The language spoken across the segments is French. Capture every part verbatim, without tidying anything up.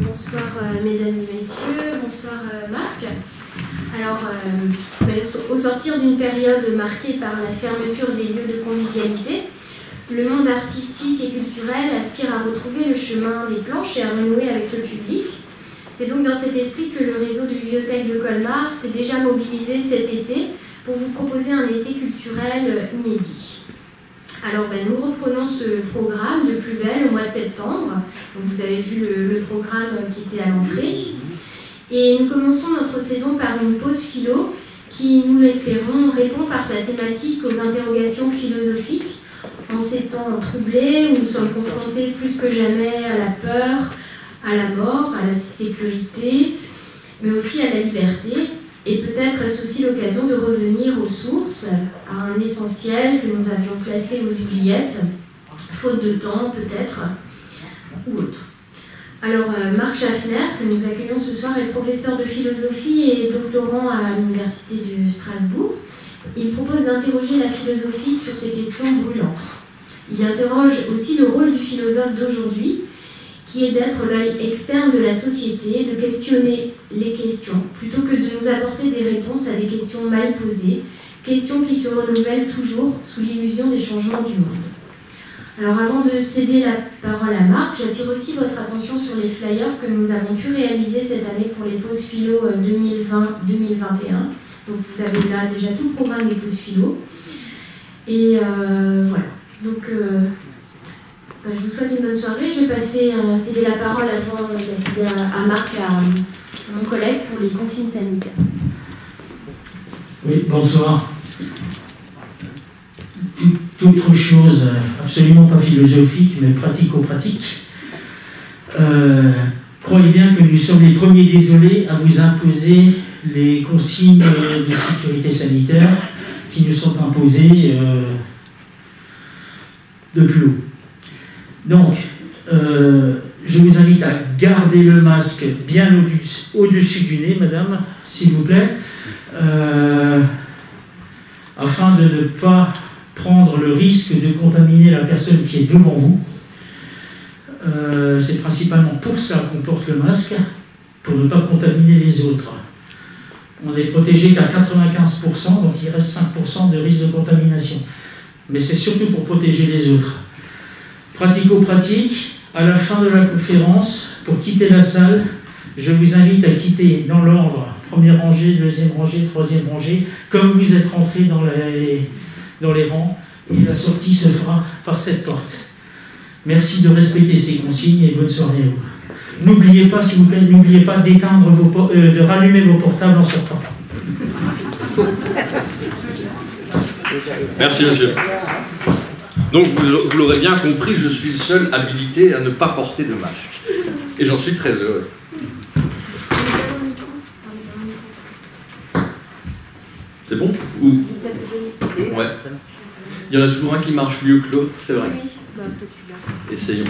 bonsoir euh, mesdames et messieurs, bonsoir euh, Marc. Alors, euh, au sortir d'une période marquée par la fermeture des lieux de convivialité, le monde artistique et culturel aspire à retrouver le chemin des planches et à renouer avec le public. C'est donc dans cet esprit que le réseau de bibliothèques de Colmar s'est déjà mobilisé cet été pour vous proposer un été culturel inédit. Alors ben, nous reprenons ce programme de plus belle au mois de septembre. Donc, vous avez vu le, le programme qui était à l'entrée. Et nous commençons notre saison par une pause philo qui, nous l'espérons, répond par sa thématique aux interrogations philosophiques en ces temps troublés où nous sommes confrontés plus que jamais à la peur, à la mort, à la sécurité, mais aussi à la liberté. Et peut-être est-ce aussi l'occasion de revenir aux sources, à un essentiel que nous avions placé aux oubliettes, faute de temps peut-être, ou autre. Alors Marc Schaffner, que nous accueillons ce soir, est professeur de philosophie et doctorant à l'Université de Strasbourg. Il propose d'interroger la philosophie sur ces questions brûlantes. Il interroge aussi le rôle du philosophe d'aujourd'hui, qui est d'être l'œil externe de la société, de questionner les questions, plutôt que de nous apporter des réponses à des questions mal posées, questions qui se renouvellent toujours sous l'illusion des changements du monde. Alors avant de céder la parole à Marc, j'attire aussi votre attention sur les flyers que nous avons pu réaliser cette année pour les pauses philo deux mille vingt deux mille vingt et un. Donc vous avez là déjà tout le programme des pauses philo. Et euh, voilà. Donc euh, je vous souhaite une bonne soirée. Je vais passer, euh, céder la parole avant de céder à, à Marc, à, à mon collègue, pour les consignes sanitaires. Oui, bonsoir. Toute autre chose, absolument pas philosophique, mais pratico-pratique. Euh, croyez bien que nous sommes les premiers désolés à vous imposer les consignes de sécurité sanitaire qui nous sont imposées euh, de plus haut. Donc, euh, je vous invite à garder le masque bien au-dessus du nez, madame, s'il vous plaît, euh, afin de ne pas prendre le risque de contaminer la personne qui est devant vous. Euh, c'est principalement pour ça qu'on porte le masque, pour ne pas contaminer les autres. On n'est protégé qu'à quatre-vingt-quinze pour cent, donc il reste cinq pour cent de risque de contamination. Mais c'est surtout pour protéger les autres. Pratico-pratique, à la fin de la conférence, pour quitter la salle, je vous invite à quitter dans l'ordre, première rangée, deuxième rangée, troisième rangée, comme vous êtes rentré dans les, dans les rangs, et la sortie se fera par cette porte. Merci de respecter ces consignes et bonne soirée à vous. N'oubliez pas, s'il vous plaît, n'oubliez pas d'éteindre vos, euh, de rallumer vos portables en sortant. Merci, monsieur. Donc, vous, vous l'aurez bien compris, je suis le seul habilité à ne pas porter de masque. Et j'en suis très heureux. C'est bon? Ou... Ouais. Il y en a toujours un qui marche mieux que l'autre, c'est vrai. Essayons.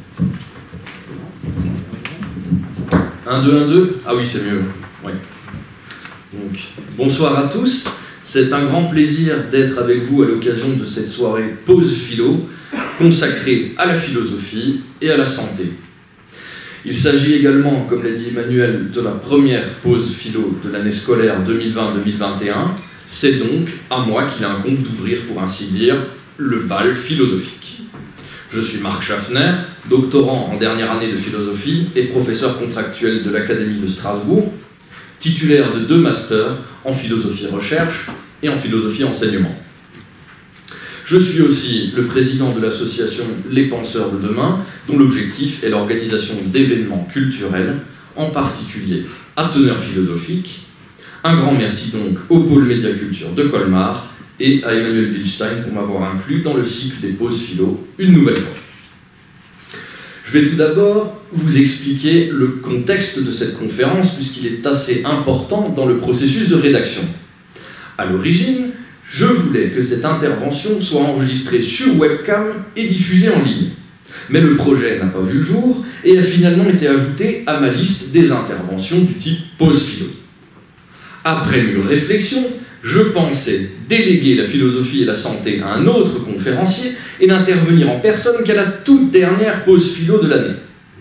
un, deux, un, deux. Ah oui, c'est mieux. Ouais. Donc, bonsoir à tous. C'est un grand plaisir d'être avec vous à l'occasion de cette soirée pause philo consacrée à la philosophie et à la santé. Il s'agit également, comme l'a dit Emmanuel, de la première pause philo de l'année scolaire deux mille vingt deux mille vingt et un. C'est donc à moi qu'il incombe d'ouvrir, pour ainsi dire, le bal philosophique. Je suis Marc Schaffner, doctorant en dernière année de philosophie et professeur contractuel de l'Académie de Strasbourg, titulaire de deux masters en philosophie recherche et en philosophie enseignement. Je suis aussi le président de l'association Les Penseurs de Demain, dont l'objectif est l'organisation d'événements culturels, en particulier à teneur philosophique. Un grand merci donc au pôle Médiaculture de Colmar et à Emmanuel Bilstein pour m'avoir inclus dans le cycle des pauses philo une nouvelle fois. Je vais tout d'abord vous expliquer le contexte de cette conférence, puisqu'il est assez important dans le processus de rédaction. À l'origine, je voulais que cette intervention soit enregistrée sur webcam et diffusée en ligne. Mais le projet n'a pas vu le jour et a finalement été ajouté à ma liste des interventions du type pause philo. Après mûre réflexion, je pensais déléguer la philosophie et la santé à un autre conférencier et n'intervenir en personne qu'à la toute dernière pause philo de l'année.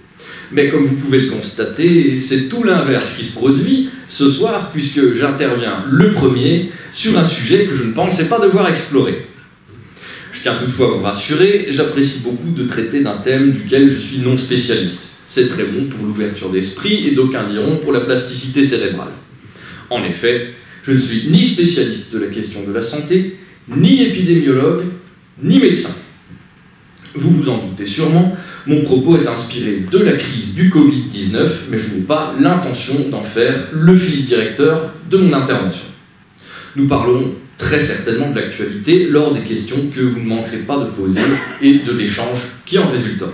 Mais comme vous pouvez le constater, c'est tout l'inverse qui se produit ce soir, puisque j'interviens le premier sur un sujet que je ne pensais pas devoir explorer. Je tiens toutefois à vous rassurer, j'apprécie beaucoup de traiter d'un thème duquel je suis non spécialiste. C'est très bon pour l'ouverture d'esprit et d'aucuns diront pour la plasticité cérébrale. En effet, je ne suis ni spécialiste de la question de la santé, ni épidémiologue, ni médecin. Vous vous en doutez sûrement, mon propos est inspiré de la crise du Covid dix-neuf, mais je n'ai pas l'intention d'en faire le fil directeur de mon intervention. Nous parlerons très certainement de l'actualité lors des questions que vous ne manquerez pas de poser et de l'échange qui en résultera.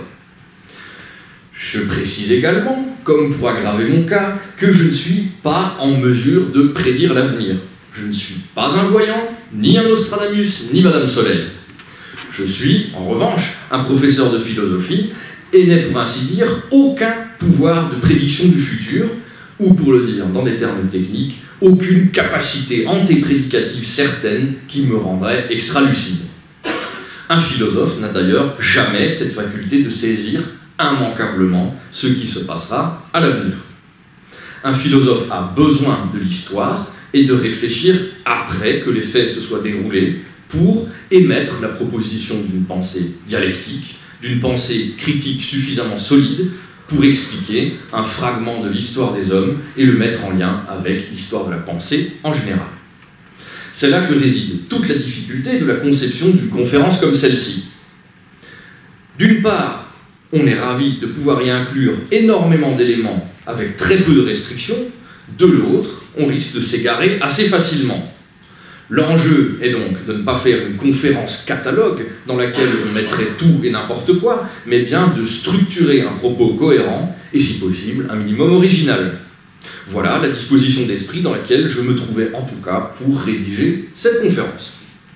Je précise également, comme pour aggraver mon cas, que je ne suis pas en mesure de prédire l'avenir. Je ne suis pas un voyant, ni un Nostradamus, ni Madame Soleil. Je suis, en revanche, un professeur de philosophie et n'ai pour ainsi dire aucun pouvoir de prédiction du futur, ou pour le dire dans des termes techniques, aucune capacité antéprédicative certaine qui me rendrait extra-lucide. Un philosophe n'a d'ailleurs jamais cette faculté de saisir immanquablement ce qui se passera à l'avenir. Un philosophe a besoin de l'histoire et de réfléchir après que les faits se soient déroulés pour émettre la proposition d'une pensée dialectique, d'une pensée critique suffisamment solide pour expliquer un fragment de l'histoire des hommes et le mettre en lien avec l'histoire de la pensée en général. C'est là que réside toute la difficulté de la conception d'une conférence comme celle-ci. D'une part, on est ravi de pouvoir y inclure énormément d'éléments avec très peu de restrictions. De l'autre, on risque de s'égarer assez facilement. L'enjeu est donc de ne pas faire une conférence catalogue dans laquelle on mettrait tout et n'importe quoi, mais bien de structurer un propos cohérent et, si possible, un minimum original. Voilà la disposition d'esprit dans laquelle je me trouvais en tout cas pour rédiger cette conférence.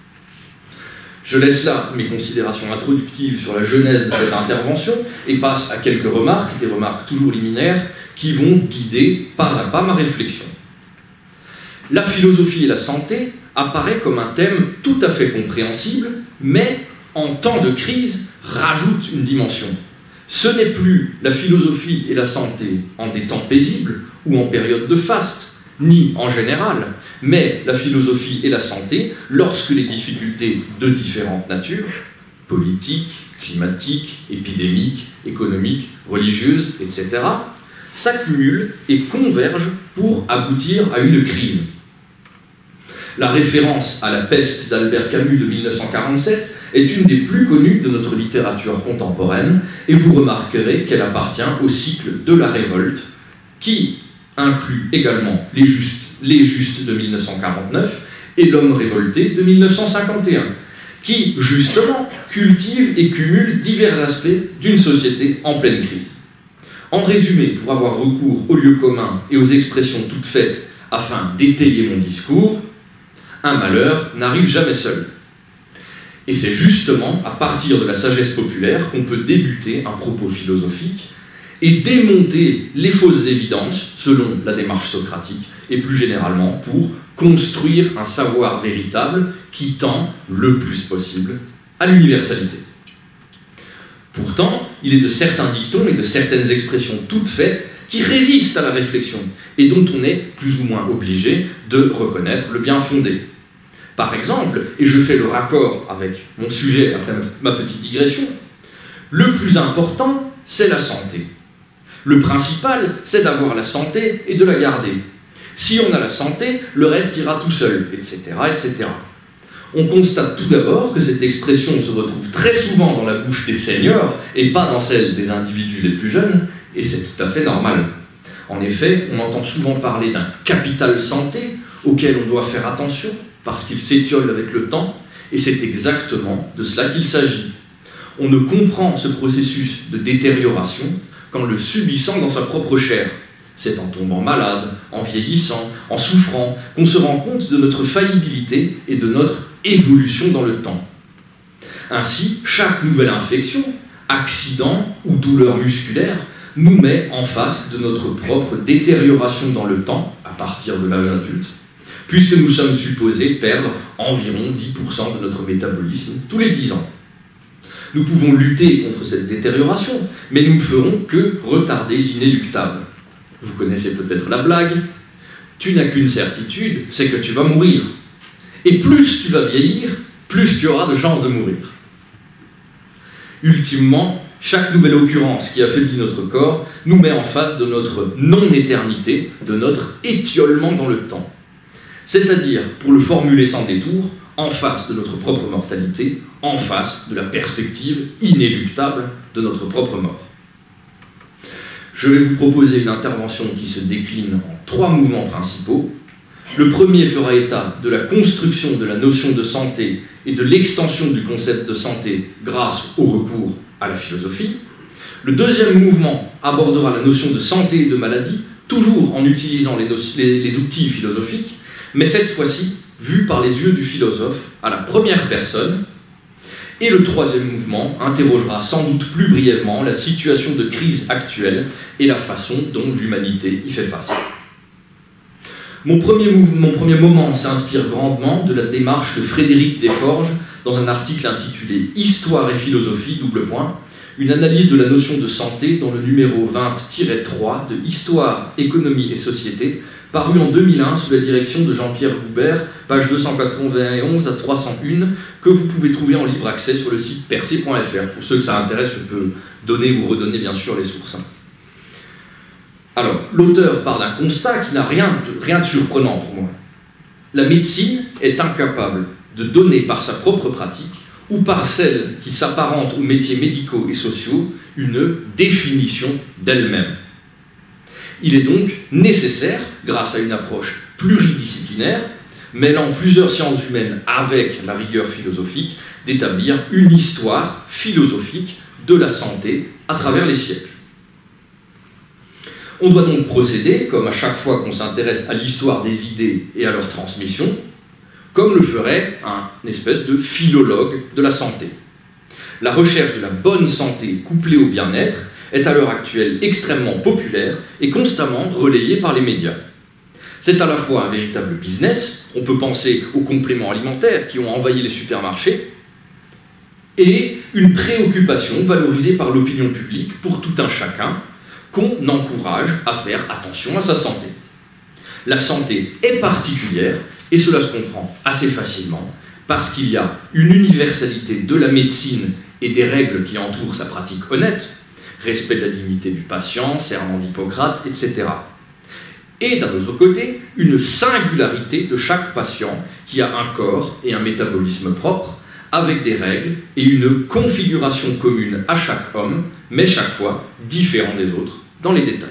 Je laisse là mes considérations introductives sur la genèse de cette intervention et passe à quelques remarques, des remarques toujours liminaires, qui vont guider pas à pas ma réflexion. La philosophie et la santé apparaît comme un thème tout à fait compréhensible, mais en temps de crise rajoute une dimension. Ce n'est plus la philosophie et la santé en des temps paisibles ou en période de faste, ni en général, mais la philosophie et la santé lorsque les difficultés de différentes natures, politiques, climatiques, épidémiques, économiques, religieuses, et cetera, s'accumulent et convergent pour aboutir à une crise. La référence à la peste d'Albert Camus de mille neuf cent quarante-sept est une des plus connues de notre littérature contemporaine, et vous remarquerez qu'elle appartient au cycle de la révolte, qui inclut également les justes, les justes de mille neuf cent quarante-neuf et l'homme révolté de mille neuf cent cinquante et un, qui, justement, cultive et cumule divers aspects d'une société en pleine crise. En résumé, pour avoir recours aux lieux communs et aux expressions toutes faites afin d'étayer mon discours, un malheur n'arrive jamais seul. Et c'est justement à partir de la sagesse populaire qu'on peut débuter un propos philosophique et démonter les fausses évidences selon la démarche socratique et plus généralement pour construire un savoir véritable qui tend le plus possible à l'universalité. Pourtant, il est de certains dictons et de certaines expressions toutes faites qui résistent à la réflexion et dont on est plus ou moins obligé de reconnaître le bien fondé. Par exemple, et je fais le raccord avec mon sujet après ma petite digression, le plus important, c'est la santé. Le principal, c'est d'avoir la santé et de la garder. Si on a la santé, le reste ira tout seul, et cetera, et cetera. On constate tout d'abord que cette expression se retrouve très souvent dans la bouche des seniors et pas dans celle des individus les plus jeunes, et c'est tout à fait normal. En effet, on entend souvent parler d'un capital santé auquel on doit faire attention parce qu'il s'étiole avec le temps, et c'est exactement de cela qu'il s'agit. On ne comprend ce processus de détérioration qu'en le subissant dans sa propre chair. C'est en tombant malade, en vieillissant, en souffrant, qu'on se rend compte de notre faillibilité et de notre évolution dans le temps. Ainsi, chaque nouvelle infection, accident ou douleur musculaire nous met en face de notre propre détérioration dans le temps, à partir de l'âge adulte, puisque nous sommes supposés perdre environ dix pour cent de notre métabolisme tous les dix ans. Nous pouvons lutter contre cette détérioration, mais nous ne ferons que retarder l'inéluctable. Vous connaissez peut-être la blague, tu n'as qu'une certitude, c'est que tu vas mourir. Et plus tu vas vieillir, plus tu auras de chances de mourir. Ultimement, chaque nouvelle occurrence qui affaiblit notre corps nous met en face de notre non-éternité, de notre étiolement dans le temps. C'est-à-dire, pour le formuler sans détour, en face de notre propre mortalité, en face de la perspective inéluctable de notre propre mort. Je vais vous proposer une intervention qui se décline en trois mouvements principaux. Le premier fera état de la construction de la notion de santé et de l'extension du concept de santé grâce au recours à la philosophie. Le deuxième mouvement abordera la notion de santé et de maladie, toujours en utilisant les, les, les outils philosophiques, mais cette fois-ci vue par les yeux du philosophe à la première personne. Et le troisième mouvement interrogera sans doute plus brièvement la situation de crise actuelle et la façon dont l'humanité y fait face. Mon premier, mon premier moment s'inspire grandement de la démarche de Frédéric Desforges dans un article intitulé « Histoire et philosophie, double point, une analyse de la notion de santé dans le numéro vingt tiret trois de Histoire, économie et société, paru en deux mille un sous la direction de Jean-Pierre Goubert, page deux cent quatre-vingt-onze à trois cent un, que vous pouvez trouver en libre accès sur le site percé point F R. Pour ceux que ça intéresse, je peux donner ou redonner bien sûr les sources. Alors, l'auteur part d'un constat qui n'a rien de, rien de surprenant pour moi. La médecine est incapable de donner par sa propre pratique, ou par celle qui s'apparente aux métiers médicaux et sociaux, une définition d'elle-même. Il est donc nécessaire, grâce à une approche pluridisciplinaire, mêlant plusieurs sciences humaines avec la rigueur philosophique, d'établir une histoire philosophique de la santé à travers les siècles. On doit donc procéder, comme à chaque fois qu'on s'intéresse à l'histoire des idées et à leur transmission, comme le ferait un espèce de philologue de la santé. La recherche de la bonne santé couplée au bien-être est à l'heure actuelle extrêmement populaire et constamment relayée par les médias. C'est à la fois un véritable business, on peut penser aux compléments alimentaires qui ont envahi les supermarchés, et une préoccupation valorisée par l'opinion publique pour tout un chacun, qu'on encourage à faire attention à sa santé. La santé est particulière, et cela se comprend assez facilement, parce qu'il y a une universalité de la médecine et des règles qui entourent sa pratique honnête, respect de la dignité du patient, serment d'Hippocrate, et cetera. Et d'un autre côté, une singularité de chaque patient qui a un corps et un métabolisme propre, avec des règles et une configuration commune à chaque homme, mais chaque fois différent des autres, dans les détails.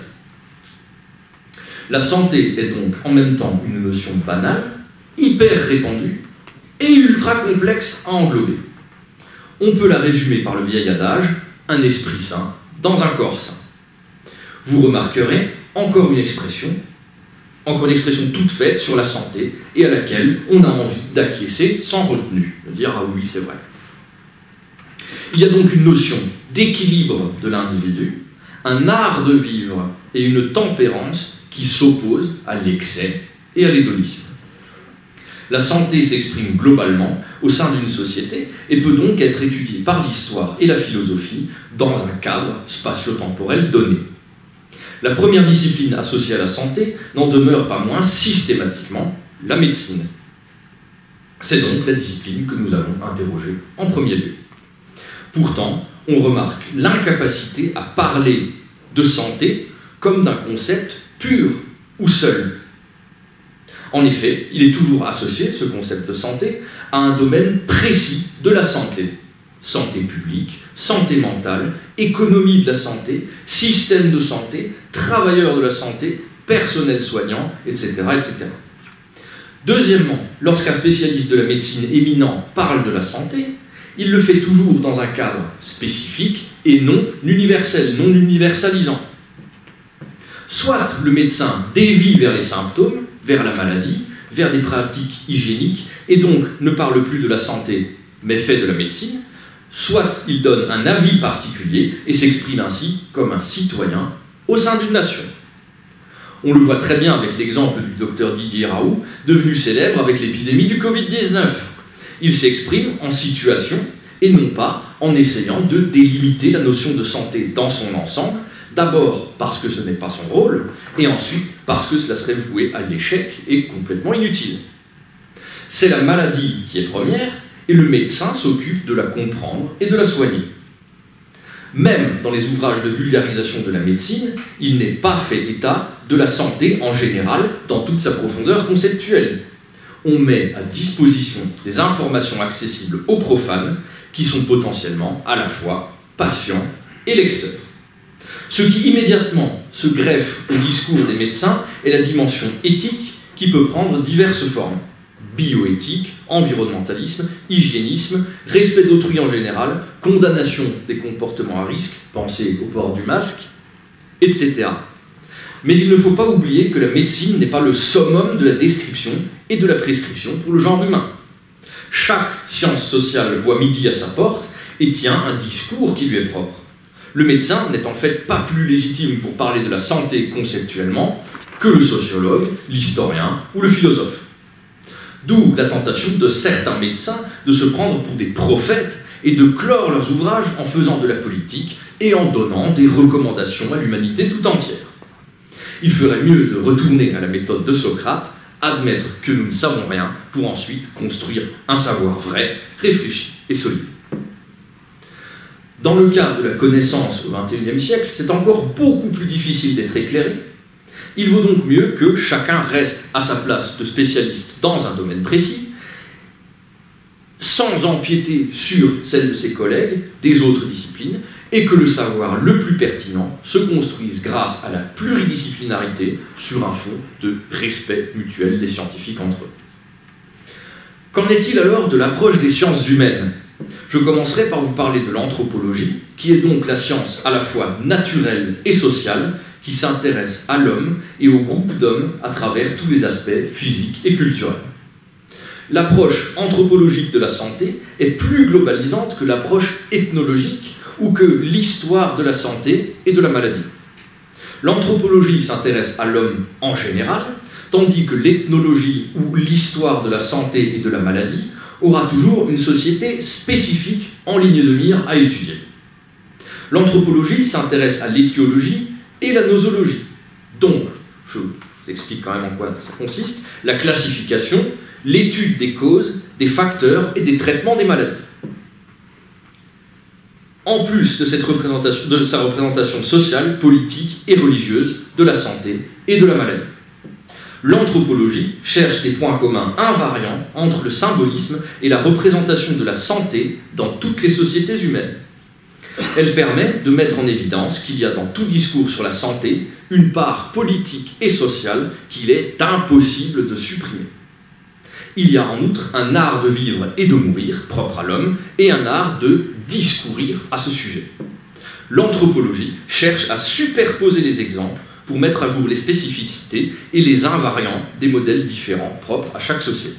La santé est donc en même temps une notion banale, hyper répandue et ultra complexe à englober. On peut la résumer par le vieil adage « un esprit sain dans un corps sain ». Vous remarquerez encore une expression, encore une expression toute faite sur la santé et à laquelle on a envie d'acquiescer sans retenue, de dire « ah oui, c'est vrai ». Il y a donc une notion d'équilibre de l'individu, un art de vivre et une tempérance qui s'opposent à l'excès et à l'hédonisme. La santé s'exprime globalement au sein d'une société et peut donc être étudiée par l'histoire et la philosophie dans un cadre spatio-temporel donné. La première discipline associée à la santé n'en demeure pas moins systématiquement la médecine. C'est donc la discipline que nous allons interroger en premier lieu. Pourtant, on remarque l'incapacité à parler de santé comme d'un concept pur ou seul. En effet, il est toujours associé, ce concept de santé, à un domaine précis de la santé. Santé publique, santé mentale, économie de la santé, système de santé, travailleurs de la santé, personnel soignant, et cetera, et cetera. Deuxièmement, lorsqu'un spécialiste de la médecine éminent parle de la santé, il le fait toujours dans un cadre spécifique et non universel, non universalisant. Soit le médecin dévie vers les symptômes, vers la maladie, vers des pratiques hygiéniques, et donc ne parle plus de la santé, mais fait de la médecine, soit il donne un avis particulier et s'exprime ainsi comme un citoyen au sein d'une nation. On le voit très bien avec l'exemple du docteur Didier Raoult, devenu célèbre avec l'épidémie du Covid dix-neuf. Il s'exprime en situation et non pas en essayant de délimiter la notion de santé dans son ensemble, d'abord parce que ce n'est pas son rôle, et ensuite parce que cela serait voué à l'échec et complètement inutile. C'est la maladie qui est première, et le médecin s'occupe de la comprendre et de la soigner. Même dans les ouvrages de vulgarisation de la médecine, il n'est pas fait état de la santé en général dans toute sa profondeur conceptuelle. On met à disposition des informations accessibles aux profanes qui sont potentiellement à la fois patients et lecteurs. Ce qui immédiatement se greffe au discours des médecins est la dimension éthique qui peut prendre diverses formes. Bioéthique, environnementalisme, hygiénisme, respect d'autrui en général, condamnation des comportements à risque, pensez au port du masque, et cetera. Mais il ne faut pas oublier que la médecine n'est pas le summum de la description et de la prescription pour le genre humain. Chaque science sociale voit midi à sa porte et tient un discours qui lui est propre. Le médecin n'est en fait pas plus légitime pour parler de la santé conceptuellement que le sociologue, l'historien ou le philosophe. D'où la tentation de certains médecins de se prendre pour des prophètes et de clore leurs ouvrages en faisant de la politique et en donnant des recommandations à l'humanité tout entière. Il ferait mieux de retourner à la méthode de Socrate, admettre que nous ne savons rien pour ensuite construire un savoir vrai, réfléchi et solide. Dans le cas de la connaissance au vingt et unième siècle, c'est encore beaucoup plus difficile d'être éclairé. Il vaut donc mieux que chacun reste à sa place de spécialiste dans un domaine précis, sans empiéter sur celle de ses collègues des autres disciplines, et que le savoir le plus pertinent se construise grâce à la pluridisciplinarité sur un fond de respect mutuel des scientifiques entre eux. Qu'en est-il alors de l'approche des sciences humaines ? Je commencerai par vous parler de l'anthropologie, qui est donc la science à la fois naturelle et sociale, qui s'intéresse à l'homme et au groupe d'hommes à travers tous les aspects physiques et culturels. L'approche anthropologique de la santé est plus globalisante que l'approche ethnologique ou que l'histoire de la santé et de la maladie. L'anthropologie s'intéresse à l'homme en général, tandis que l'ethnologie ou l'histoire de la santé et de la maladie aura toujours une société spécifique en ligne de mire à étudier. L'anthropologie s'intéresse à l'étiologie et la nosologie. Donc, je vous explique quand même en quoi ça consiste, la classification, l'étude des causes, des facteurs et des traitements des maladies. En plus de, cette représentation, de sa représentation sociale, politique et religieuse de la santé et de la maladie. L'anthropologie cherche des points communs invariants entre le symbolisme et la représentation de la santé dans toutes les sociétés humaines. Elle permet de mettre en évidence qu'il y a dans tout discours sur la santé une part politique et sociale qu'il est impossible de supprimer. Il y a en outre un art de vivre et de mourir, propre à l'homme, et un art de discourir à ce sujet. L'anthropologie cherche à superposer les exemples pour mettre à jour les spécificités et les invariants des modèles différents propres à chaque société.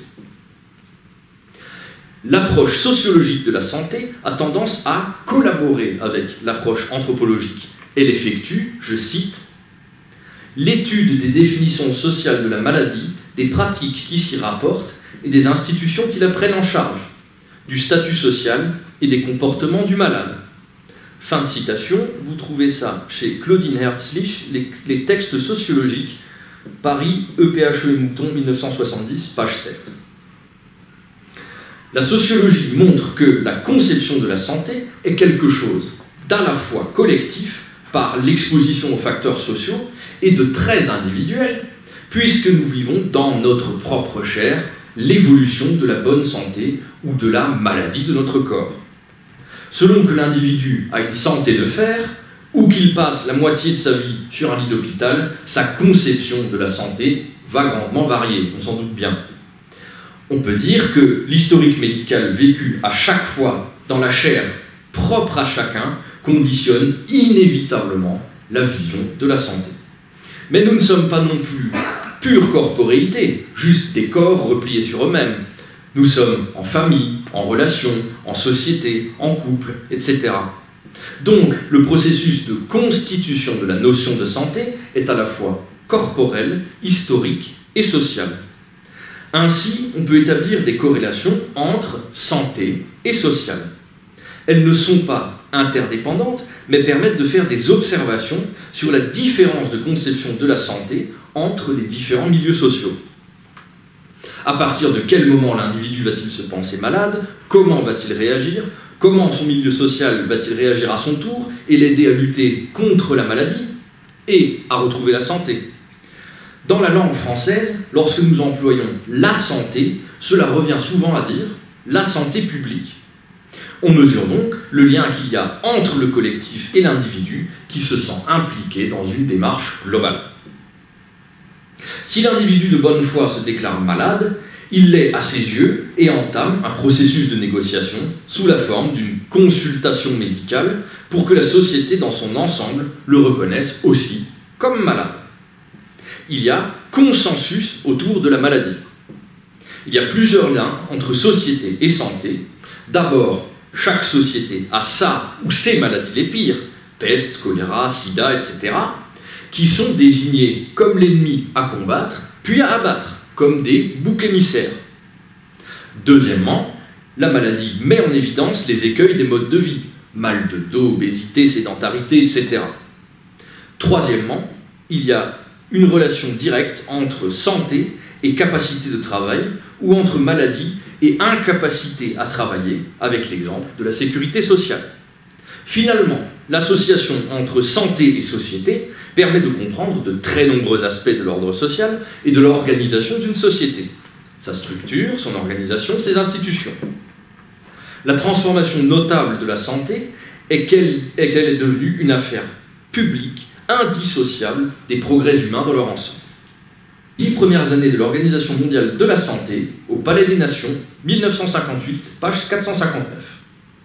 L'approche sociologique de la santé a tendance à collaborer avec l'approche anthropologique. Elle effectue, je cite, « l'étude des définitions sociales de la maladie, des pratiques qui s'y rapportent et des institutions qui la prennent en charge, du statut social et des comportements du malade. » Fin de citation, vous trouvez ça chez Claudine Herzlich, les, les textes sociologiques, Paris, E P H E et Mouton, mille neuf cent soixante-dix, page sept. La sociologie montre que la conception de la santé est quelque chose d'à la fois collectif, par l'exposition aux facteurs sociaux, et de très individuel, puisque nous vivons dans notre propre chair l'évolution de la bonne santé ou de la maladie de notre corps. Selon que l'individu a une santé de fer, ou qu'il passe la moitié de sa vie sur un lit d'hôpital, sa conception de la santé va grandement varier, on s'en doute bien. On peut dire que l'historique médical vécu à chaque fois dans la chair propre à chacun conditionne inévitablement la vision de la santé. Mais nous ne sommes pas non plus pure corporéité, juste des corps repliés sur eux-mêmes. Nous sommes en famille, en relation, en société, en couple, et cetera. Donc, le processus de constitution de la notion de santé est à la fois corporel, historique et social. Ainsi, on peut établir des corrélations entre santé et social. Elles ne sont pas interdépendantes, mais permettent de faire des observations sur la différence de conception de la santé entre les différents milieux sociaux. À partir de quel moment l'individu va-t-il se penser malade? Comment va-t-il réagir? Comment son milieu social va-t-il réagir à son tour et l'aider à lutter contre la maladie et à retrouver la santé? Dans la langue française, lorsque nous employons la santé, cela revient souvent à dire la santé publique. On mesure donc le lien qu'il y a entre le collectif et l'individu qui se sent impliqué dans une démarche globale. Si l'individu de bonne foi se déclare malade, il l'est à ses yeux et entame un processus de négociation sous la forme d'une consultation médicale pour que la société dans son ensemble le reconnaisse aussi comme malade. Il y a consensus autour de la maladie. Il y a plusieurs liens entre société et santé. D'abord, chaque société a sa ou ses maladies les pires, peste, choléra, sida, et cetera, qui sont désignés comme l'ennemi à combattre, puis à abattre, comme des boucs émissaires. Deuxièmement, la maladie met en évidence les écueils des modes de vie, mal de dos, obésité, sédentarité, et cetera. Troisièmement, il y a une relation directe entre santé et capacité de travail, ou entre maladie et incapacité à travailler, avec l'exemple de la sécurité sociale. Finalement, l'association entre santé et société permet de comprendre de très nombreux aspects de l'ordre social et de l'organisation d'une société. Sa structure, son organisation, ses institutions. La transformation notable de la santé est qu'elle est, qu'elle est devenue une affaire publique, indissociable des progrès humains dans leur ensemble. Dix premières années de l'Organisation mondiale de la santé, au Palais des Nations, mille neuf cent cinquante-huit, page quatre cent cinquante-neuf.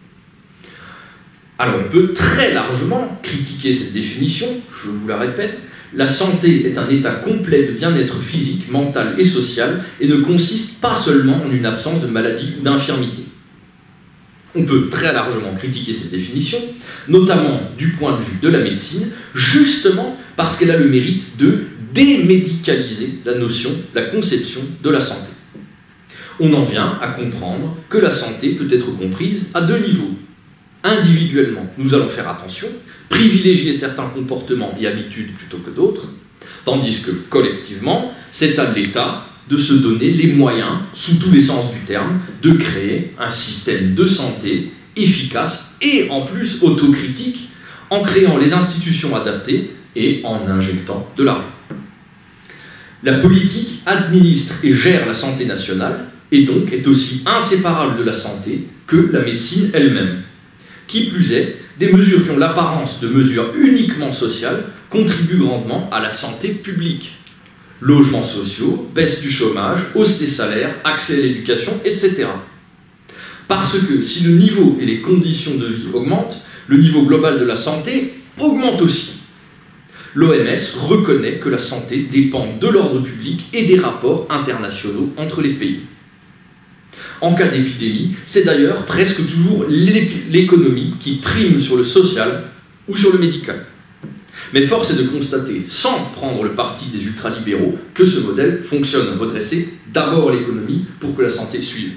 Alors on peut très largement critiquer cette définition, je vous la répète, la santé est un état complet de bien-être physique, mental et social et ne consiste pas seulement en une absence de maladie ou d'infirmité. On peut très largement critiquer cette définition, notamment du point de vue de la médecine, justement parce qu'elle a le mérite de démédicaliser la notion, la conception de la santé. On en vient à comprendre que la santé peut être comprise à deux niveaux. Individuellement, nous allons faire attention, privilégier certains comportements et habitudes plutôt que d'autres, tandis que collectivement, c'est à l'État de se donner les moyens, sous tous les sens du terme, de créer un système de santé efficace et en plus autocritique, en créant les institutions adaptées et en injectant de l'argent. La politique administre et gère la santé nationale et donc est aussi inséparable de la santé que la médecine elle-même. Qui plus est, des mesures qui ont l'apparence de mesures uniquement sociales contribuent grandement à la santé publique. Logements sociaux, baisse du chômage, hausse des salaires, accès à l'éducation, et cetera. Parce que si le niveau et les conditions de vie augmentent, le niveau global de la santé augmente aussi. L'O M S reconnaît que la santé dépend de l'ordre public et des rapports internationaux entre les pays. En cas d'épidémie, c'est d'ailleurs presque toujours l'économie qui prime sur le social ou sur le médical. Mais force est de constater, sans prendre le parti des ultralibéraux, que ce modèle fonctionne à redresser d'abord l'économie pour que la santé suive.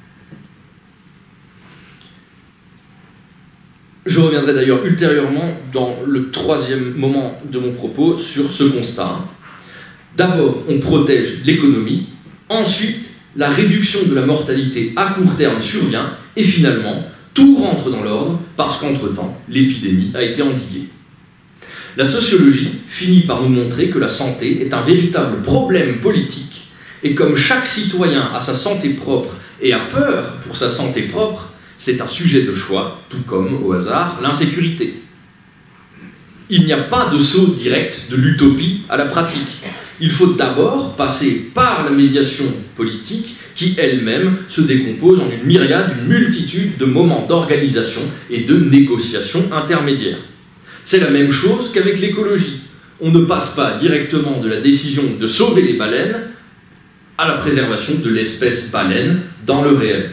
Je reviendrai d'ailleurs ultérieurement dans le troisième moment de mon propos sur ce constat. D'abord, on protège l'économie, ensuite, la réduction de la mortalité à court terme survient, et finalement, tout rentre dans l'ordre parce qu'entre-temps, l'épidémie a été endiguée. La sociologie finit par nous montrer que la santé est un véritable problème politique, et comme chaque citoyen a sa santé propre et a peur pour sa santé propre, c'est un sujet de choix, tout comme, au hasard, l'insécurité. Il n'y a pas de saut direct de l'utopie à la pratique. Il faut d'abord passer par la médiation politique qui elle-même se décompose en une myriade, une multitude de moments d'organisation et de négociation intermédiaires. C'est la même chose qu'avec l'écologie. On ne passe pas directement de la décision de sauver les baleines à la préservation de l'espèce baleine dans le réel.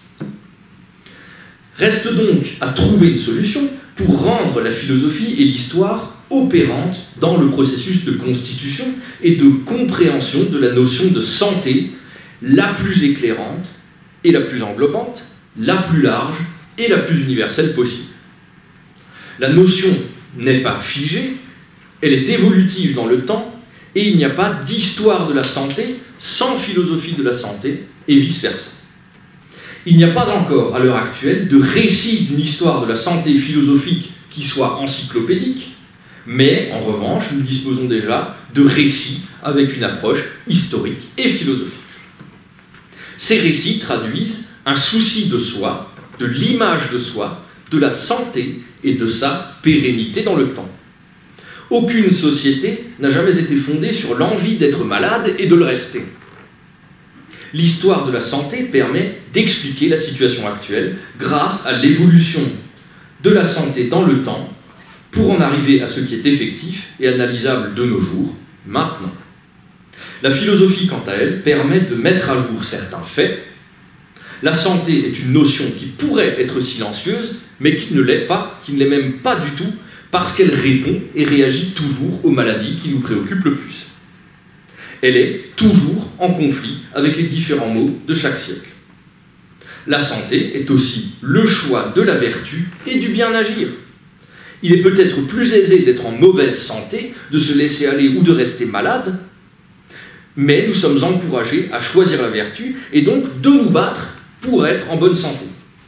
Reste donc à trouver une solution pour rendre la philosophie et l'histoire opérantes dans le processus de constitution et de compréhension de la notion de santé la plus éclairante et la plus englobante, la plus large et la plus universelle possible. La notion n'est pas figée, elle est évolutive dans le temps, et il n'y a pas d'histoire de la santé sans philosophie de la santé, et vice-versa. Il n'y a pas encore, à l'heure actuelle, de récit d'une histoire de la santé philosophique qui soit encyclopédique, mais en revanche, nous disposons déjà de récits avec une approche historique et philosophique. Ces récits traduisent un souci de soi, de l'image de soi, de la santé et de sa pérennité dans le temps. Aucune société n'a jamais été fondée sur l'envie d'être malade et de le rester. L'histoire de la santé permet d'expliquer la situation actuelle grâce à l'évolution de la santé dans le temps pour en arriver à ce qui est effectif et analysable de nos jours, maintenant. La philosophie, quant à elle, permet de mettre à jour certains faits. La santé est une notion qui pourrait être silencieuse, mais qui ne l'est pas, qui ne l'est même pas du tout, parce qu'elle répond et réagit toujours aux maladies qui nous préoccupent le plus. Elle est toujours en conflit avec les différents maux de chaque siècle. La santé est aussi le choix de la vertu et du bien agir. Il est peut-être plus aisé d'être en mauvaise santé, de se laisser aller ou de rester malade, mais nous sommes encouragés à choisir la vertu et donc de nous battre pour être en bonne santé.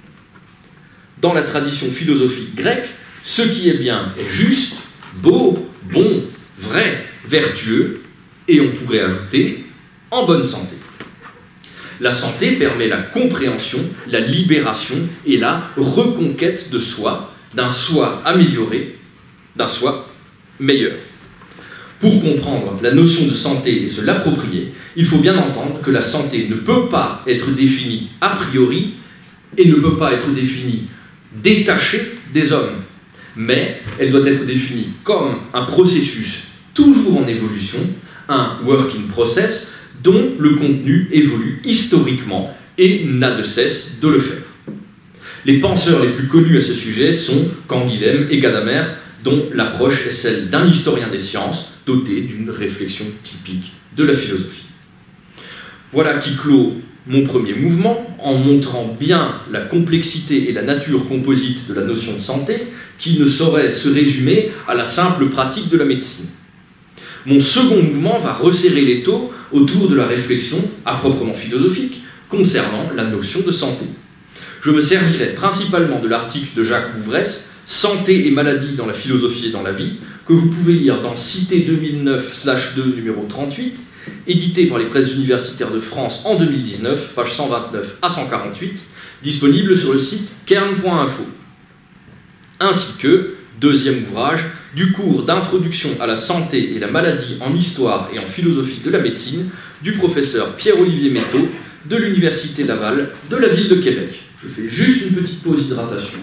Dans la tradition philosophique grecque, ce qui est bien est juste, beau, bon, vrai, vertueux, et on pourrait ajouter en bonne santé. La santé permet la compréhension, la libération et la reconquête de soi, d'un soi amélioré, d'un soi meilleur. Pour comprendre la notion de santé et se l'approprier, il faut bien entendre que la santé ne peut pas être définie a priori et ne peut pas être définie détachée des hommes, mais elle doit être définie comme un processus toujours en évolution, un working process dont le contenu évolue historiquement et n'a de cesse de le faire. Les penseurs les plus connus à ce sujet sont Canguilhem et Gadamer, dont l'approche est celle d'un historien des sciences doté d'une réflexion typique de la philosophie. Voilà qui clôt mon premier mouvement en montrant bien la complexité et la nature composite de la notion de santé qui ne saurait se résumer à la simple pratique de la médecine. Mon second mouvement va resserrer l'étau autour de la réflexion à proprement philosophique concernant la notion de santé. Je me servirai principalement de l'article de Jacques Bouvresse, « Santé et maladie dans la philosophie et dans la vie », que vous pouvez lire dans Cité deux mille neuf slash deux numéro trente-huit, édité par les presses universitaires de France en deux mille dix-neuf, page cent vingt-neuf à cent quarante-huit, disponible sur le site kern point info. Ainsi que, deuxième ouvrage, du cours d'introduction à la santé et la maladie en histoire et en philosophie de la médecine du professeur Pierre-Olivier Métaux de l'Université Laval de la ville de Québec. Je fais juste une petite pause hydratation.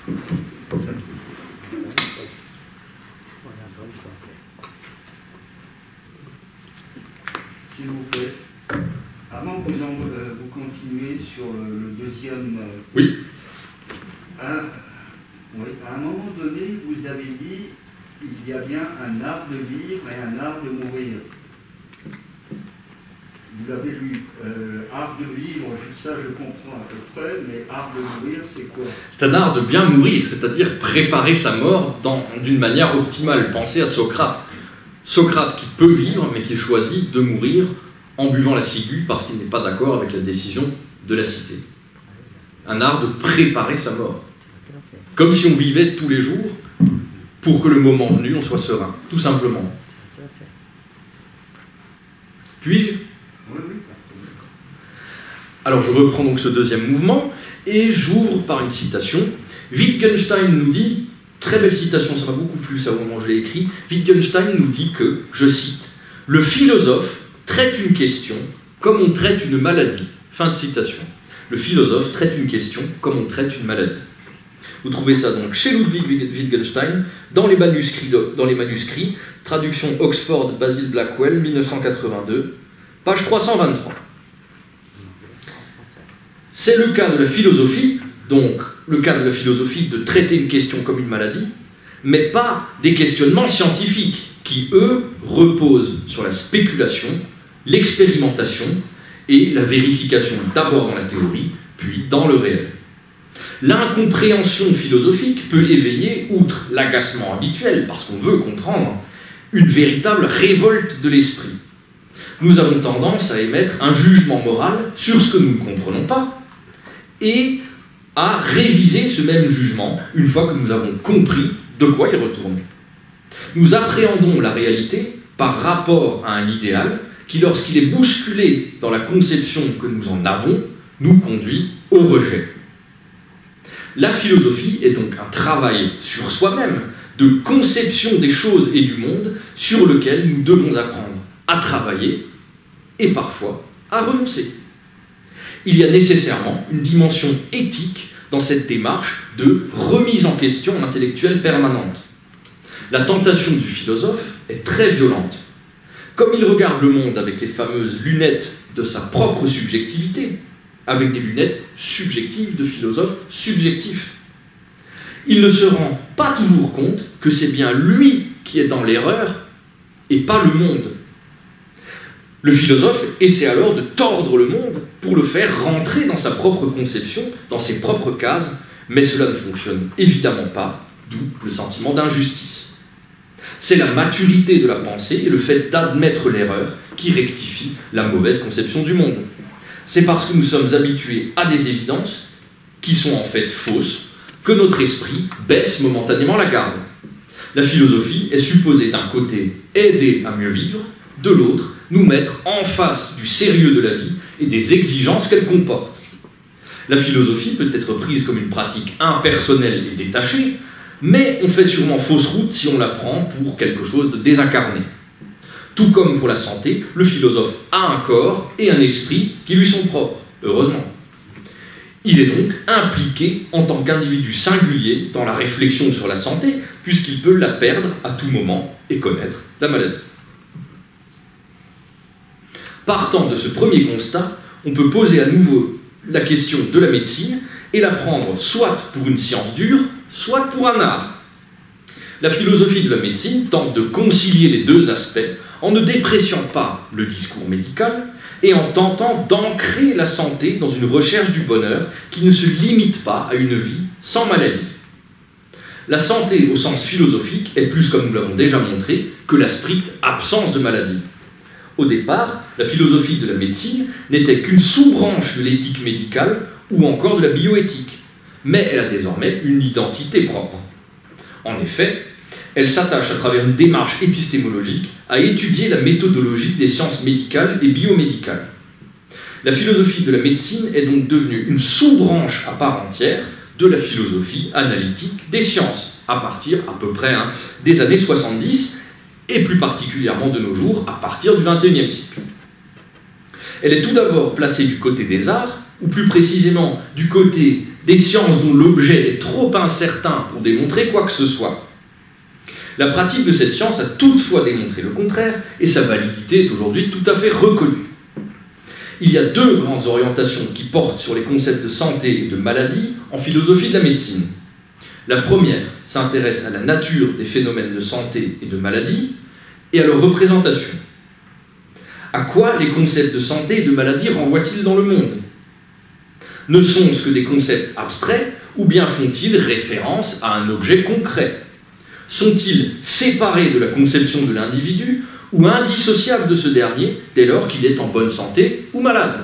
S'il vous plaît, avant que vous, en, euh, vous continuez sur le, le deuxième... Euh, oui. À, oui. À un moment donné, vous avez dit il y a bien un art de vivre et un art de mourir. Vous l'avez lu. Euh, art de vivre, ça je comprends à peu près, mais art de mourir, c'est quoi? C'est un art de bien mourir, c'est-à-dire préparer sa mort d'une manière optimale. Pensez à Socrate. Socrate qui peut vivre, mais qui choisit de mourir en buvant la ciguë parce qu'il n'est pas d'accord avec la décision de la cité. Un art de préparer sa mort. Comme si on vivait tous les jours pour que le moment venu, on soit serein, tout simplement. Puis-je? Oui, oui. Alors je reprends donc ce deuxième mouvement et j'ouvre par une citation. Wittgenstein nous dit, très belle citation, ça m'a beaucoup plu ça au moment où je l'ai écrit, Wittgenstein nous dit que, je cite, « Le philosophe traite une question comme on traite une maladie. » Fin de citation. Le philosophe traite une question comme on traite une maladie. Vous trouvez ça donc chez Ludwig Wittgenstein, dans les manuscrits, dans les manuscrits traduction Oxford, Basil Blackwell, mille neuf cent quatre-vingt-deux, page trois cent vingt-trois. C'est le cas de la philosophie, donc le cas de la philosophie de traiter une question comme une maladie, mais pas des questionnements scientifiques qui, eux, reposent sur la spéculation, l'expérimentation et la vérification d'abord dans la théorie, puis dans le réel. L'incompréhension philosophique peut éveiller, outre l'agacement habituel, parce qu'on veut comprendre, une véritable révolte de l'esprit. Nous avons tendance à émettre un jugement moral sur ce que nous ne comprenons pas et à réviser ce même jugement une fois que nous avons compris de quoi il retourne. Nous appréhendons la réalité par rapport à un idéal qui, lorsqu'il est bousculé dans la conception que nous en avons, nous conduit au rejet. La philosophie est donc un travail sur soi-même, de conception des choses et du monde sur lequel nous devons apprendre à travailler et parfois à renoncer. Il y a nécessairement une dimension éthique dans cette démarche de remise en question intellectuelle permanente. La tentation du philosophe est très violente. Comme il regarde le monde avec les fameuses lunettes de sa propre subjectivité, avec des lunettes subjectives de philosophe subjectif, il ne se rend pas toujours compte que c'est bien lui qui est dans l'erreur et pas le monde. Le philosophe essaie alors de tordre le monde pour le faire rentrer dans sa propre conception, dans ses propres cases, mais cela ne fonctionne évidemment pas, d'où le sentiment d'injustice. C'est la maturité de la pensée et le fait d'admettre l'erreur qui rectifie la mauvaise conception du monde. C'est parce que nous sommes habitués à des évidences qui sont en fait fausses que notre esprit baisse momentanément la garde. La philosophie est supposée d'un côté aider à mieux vivre, de l'autre nous mettre en face du sérieux de la vie et des exigences qu'elle comporte. La philosophie peut être prise comme une pratique impersonnelle et détachée, mais on fait sûrement fausse route si on la prend pour quelque chose de désincarné. Tout comme pour la santé, le philosophe a un corps et un esprit qui lui sont propres, heureusement. Il est donc impliqué en tant qu'individu singulier dans la réflexion sur la santé, puisqu'il peut la perdre à tout moment et connaître la maladie. Partant de ce premier constat, on peut poser à nouveau la question de la médecine et la prendre soit pour une science dure, soit pour un art. La philosophie de la médecine tente de concilier les deux aspects en ne dépréciant pas le discours médical et en tentant d'ancrer la santé dans une recherche du bonheur qui ne se limite pas à une vie sans maladie. La santé au sens philosophique est plus, comme nous l'avons déjà montré, que la stricte absence de maladie. Au départ, la philosophie de la médecine n'était qu'une sous-branche de l'éthique médicale ou encore de la bioéthique, mais elle a désormais une identité propre. En effet, elle s'attache à travers une démarche épistémologique à étudier la méthodologie des sciences médicales et biomédicales. La philosophie de la médecine est donc devenue une sous-branche à part entière de la philosophie analytique des sciences, à partir à peu près hein, des années soixante-dix, et plus particulièrement de nos jours, à partir du vingt et unième siècle. Elle est tout d'abord placée du côté des arts, ou plus précisément du côté des sciences dont l'objet est trop incertain pour démontrer quoi que ce soit. La pratique de cette science a toutefois démontré le contraire, et sa validité est aujourd'hui tout à fait reconnue. Il y a deux grandes orientations qui portent sur les concepts de santé et de maladie en philosophie de la médecine. La première s'intéresse à la nature des phénomènes de santé et de maladie et à leur représentation. À quoi les concepts de santé et de maladie renvoient-ils dans le monde? Ne sont-ce que des concepts abstraits ou bien font-ils référence à un objet concret? Sont-ils séparés de la conception de l'individu ou indissociables de ce dernier dès lors qu'il est en bonne santé ou malade?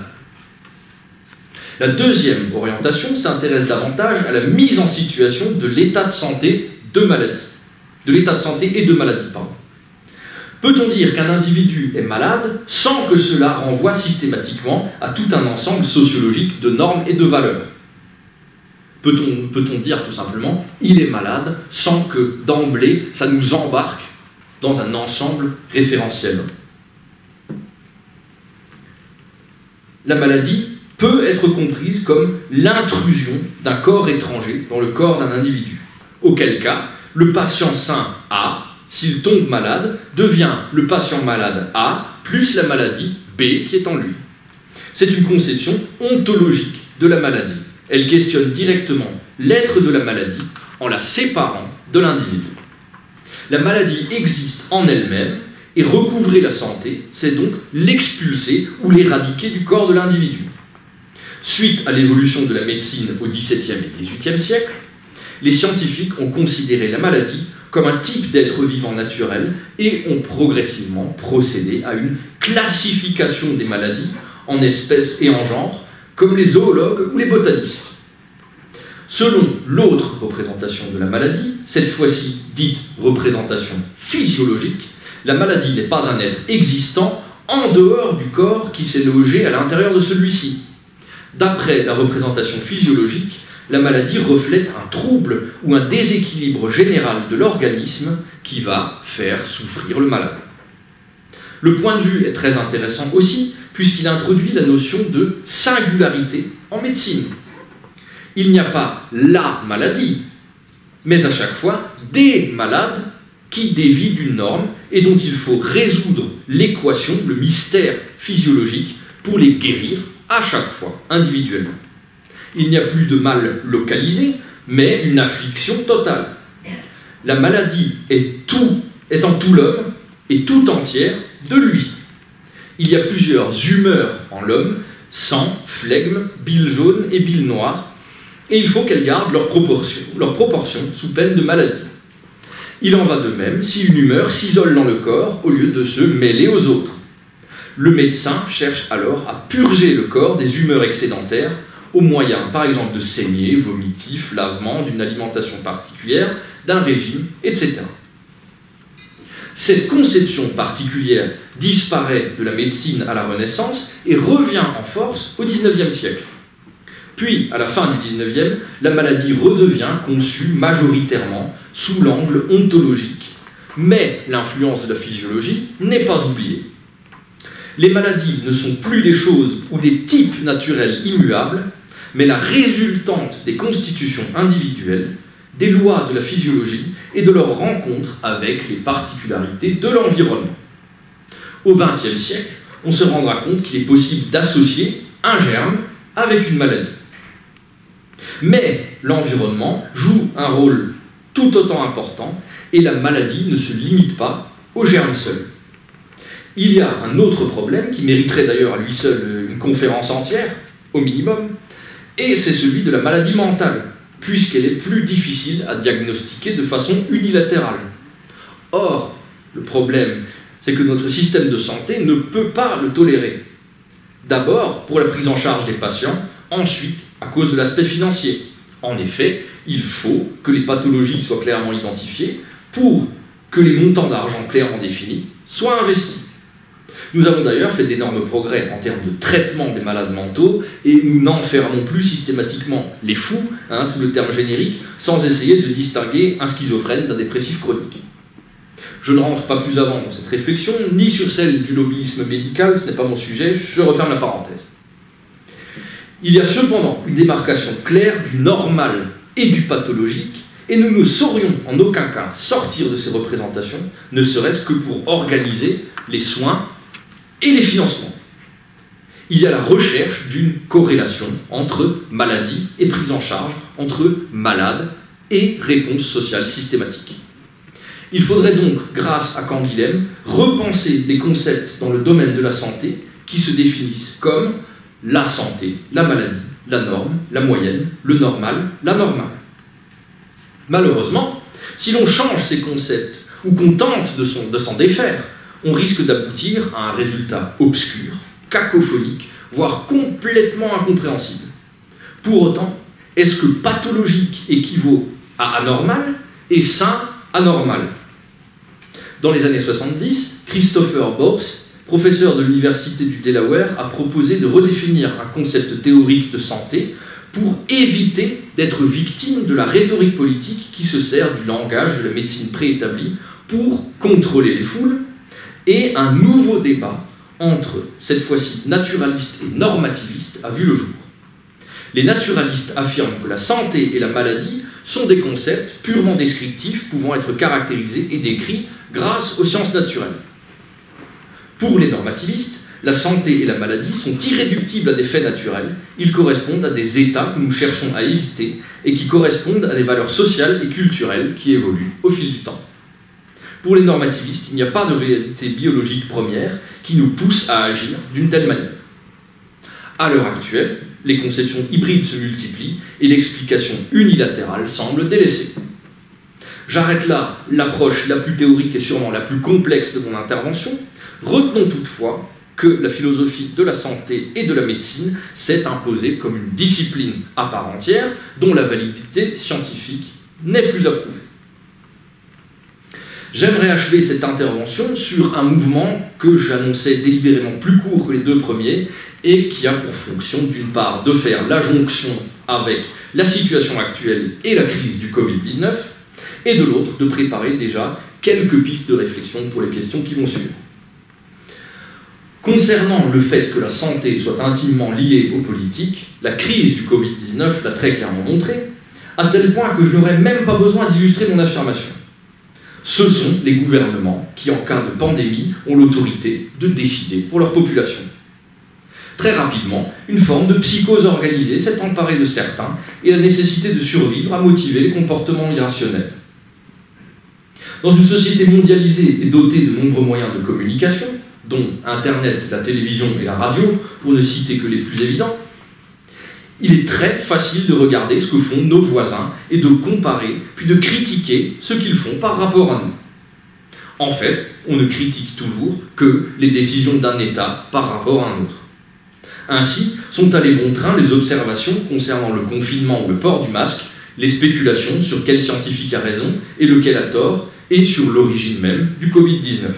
La deuxième orientation s'intéresse davantage à la mise en situation de l'état de santé de maladie, de l'état de santé et de maladie, pardon. Peut-on dire qu'un individu est malade sans que cela renvoie systématiquement à tout un ensemble sociologique de normes et de valeurs? Peut-on, peut-on dire tout simplement « il est malade » sans que d'emblée ça nous embarque dans un ensemble référentiel? La maladie peut être comprise comme l'intrusion d'un corps étranger dans le corps d'un individu, auquel cas le patient sain A, s'il tombe malade, devient le patient malade A plus la maladie B qui est en lui. C'est une conception ontologique de la maladie. Elle questionne directement l'être de la maladie en la séparant de l'individu. La maladie existe en elle-même et recouvrer la santé, c'est donc l'expulser ou l'éradiquer du corps de l'individu. Suite à l'évolution de la médecine au dix-septième et dix-huitième siècle, les scientifiques ont considéré la maladie comme un type d'être vivant naturel et ont progressivement procédé à une classification des maladies en espèces et en genres, comme les zoologues ou les botanistes. Selon l'autre représentation de la maladie, cette fois-ci dite représentation physiologique, la maladie n'est pas un être existant en dehors du corps qui s'est logé à l'intérieur de celui-ci. D'après la représentation physiologique, la maladie reflète un trouble ou un déséquilibre général de l'organisme qui va faire souffrir le malade. Le point de vue est très intéressant aussi, puisqu'il introduit la notion de singularité en médecine. Il n'y a pas la maladie, mais à chaque fois des malades qui dévient d'une norme et dont il faut résoudre l'équation, le mystère physiologique, pour les guérir à chaque fois, individuellement. Il n'y a plus de mal localisé, mais une affliction totale. La maladie est, tout, est en tout l'homme et tout entière de lui. Il y a plusieurs humeurs en l'homme, sang, flegme, bile jaune et bile noire, et il faut qu'elles gardent leur proportion, leur proportion sous peine de maladie. Il en va de même si une humeur s'isole dans le corps au lieu de se mêler aux autres. Le médecin cherche alors à purger le corps des humeurs excédentaires au moyen, par exemple, de saignées, vomitifs, lavements, d'une alimentation particulière, d'un régime, et cetera. Cette conception particulière disparaît de la médecine à la Renaissance et revient en force au dix-neuvième siècle. Puis, à la fin du dix-neuvième, la maladie redevient conçue majoritairement sous l'angle ontologique. Mais l'influence de la physiologie n'est pas oubliée. Les maladies ne sont plus des choses ou des types naturels immuables, mais la résultante des constitutions individuelles, des lois de la physiologie et de leur rencontre avec les particularités de l'environnement. Au vingtième siècle, on se rendra compte qu'il est possible d'associer un germe avec une maladie. Mais l'environnement joue un rôle tout autant important et la maladie ne se limite pas au germe seul. Il y a un autre problème qui mériterait d'ailleurs à lui seul une conférence entière, au minimum, et c'est celui de la maladie mentale, puisqu'elle est plus difficile à diagnostiquer de façon unilatérale. Or, le problème, c'est que notre système de santé ne peut pas le tolérer. D'abord, pour la prise en charge des patients, ensuite, à cause de l'aspect financier. En effet, il faut que les pathologies soient clairement identifiées pour que les montants d'argent clairement définis soient investis. Nous avons d'ailleurs fait d'énormes progrès en termes de traitement des malades mentaux et nous n'enfermons plus systématiquement les fous, hein, c'est le terme générique, sans essayer de distinguer un schizophrène d'un dépressif chronique. Je ne rentre pas plus avant dans cette réflexion, ni sur celle du lobbyisme médical, ce n'est pas mon sujet, je referme la parenthèse. Il y a cependant une démarcation claire du normal et du pathologique, et nous ne saurions en aucun cas sortir de ces représentations, ne serait-ce que pour organiser les soins et les financements. Il y a la recherche d'une corrélation entre maladie et prise en charge, entre malade et réponse sociale systématique. Il faudrait donc, grâce à Canguilhem, repenser les concepts dans le domaine de la santé qui se définissent comme la santé, la maladie, la norme, la moyenne, le normal, la normale. Malheureusement, si l'on change ces concepts ou qu'on tente de s'en de s'en défaire, on risque d'aboutir à un résultat obscur, cacophonique, voire complètement incompréhensible. Pour autant, est-ce que pathologique équivaut à anormal et sain anormal? Dans les années soixante-dix, Christopher Borst, professeur de l'université du Delaware, a proposé de redéfinir un concept théorique de santé pour éviter d'être victime de la rhétorique politique qui se sert du langage de la médecine préétablie pour contrôler les foules, et un nouveau débat entre, cette fois-ci, naturalistes et normativistes a vu le jour. Les naturalistes affirment que la santé et la maladie sont des concepts purement descriptifs pouvant être caractérisés et décrits grâce aux sciences naturelles. Pour les normativistes, la santé et la maladie sont irréductibles à des faits naturels, ils correspondent à des états que nous cherchons à éviter et qui correspondent à des valeurs sociales et culturelles qui évoluent au fil du temps. Pour les normativistes, il n'y a pas de réalité biologique première qui nous pousse à agir d'une telle manière. À l'heure actuelle, les conceptions hybrides se multiplient et l'explication unilatérale semble délaissée. J'arrête là l'approche la plus théorique et sûrement la plus complexe de mon intervention. Retenons toutefois que la philosophie de la santé et de la médecine s'est imposée comme une discipline à part entière dont la validité scientifique n'est plus approuvée. J'aimerais achever cette intervention sur un mouvement que j'annonçais délibérément plus court que les deux premiers et qui a pour fonction, d'une part, de faire la jonction avec la situation actuelle et la crise du Covid dix-neuf, et de l'autre, de préparer déjà quelques pistes de réflexion pour les questions qui vont suivre. Concernant le fait que la santé soit intimement liée aux politiques, la crise du Covid dix-neuf l'a très clairement montré, à tel point que je n'aurais même pas besoin d'illustrer mon affirmation. Ce sont les gouvernements qui, en cas de pandémie, ont l'autorité de décider pour leur population. Très rapidement, une forme de psychose organisée s'est emparée de certains et la nécessité de survivre a motivé les comportements irrationnels. Dans une société mondialisée et dotée de nombreux moyens de communication, dont Internet, la télévision et la radio, pour ne citer que les plus évidents, il est très facile de regarder ce que font nos voisins et de comparer, puis de critiquer ce qu'ils font par rapport à nous. En fait, on ne critique toujours que les décisions d'un État par rapport à un autre. Ainsi, sont allés bon train les observations concernant le confinement ou le port du masque, les spéculations sur quel scientifique a raison et lequel a tort, et sur l'origine même du Covid dix-neuf.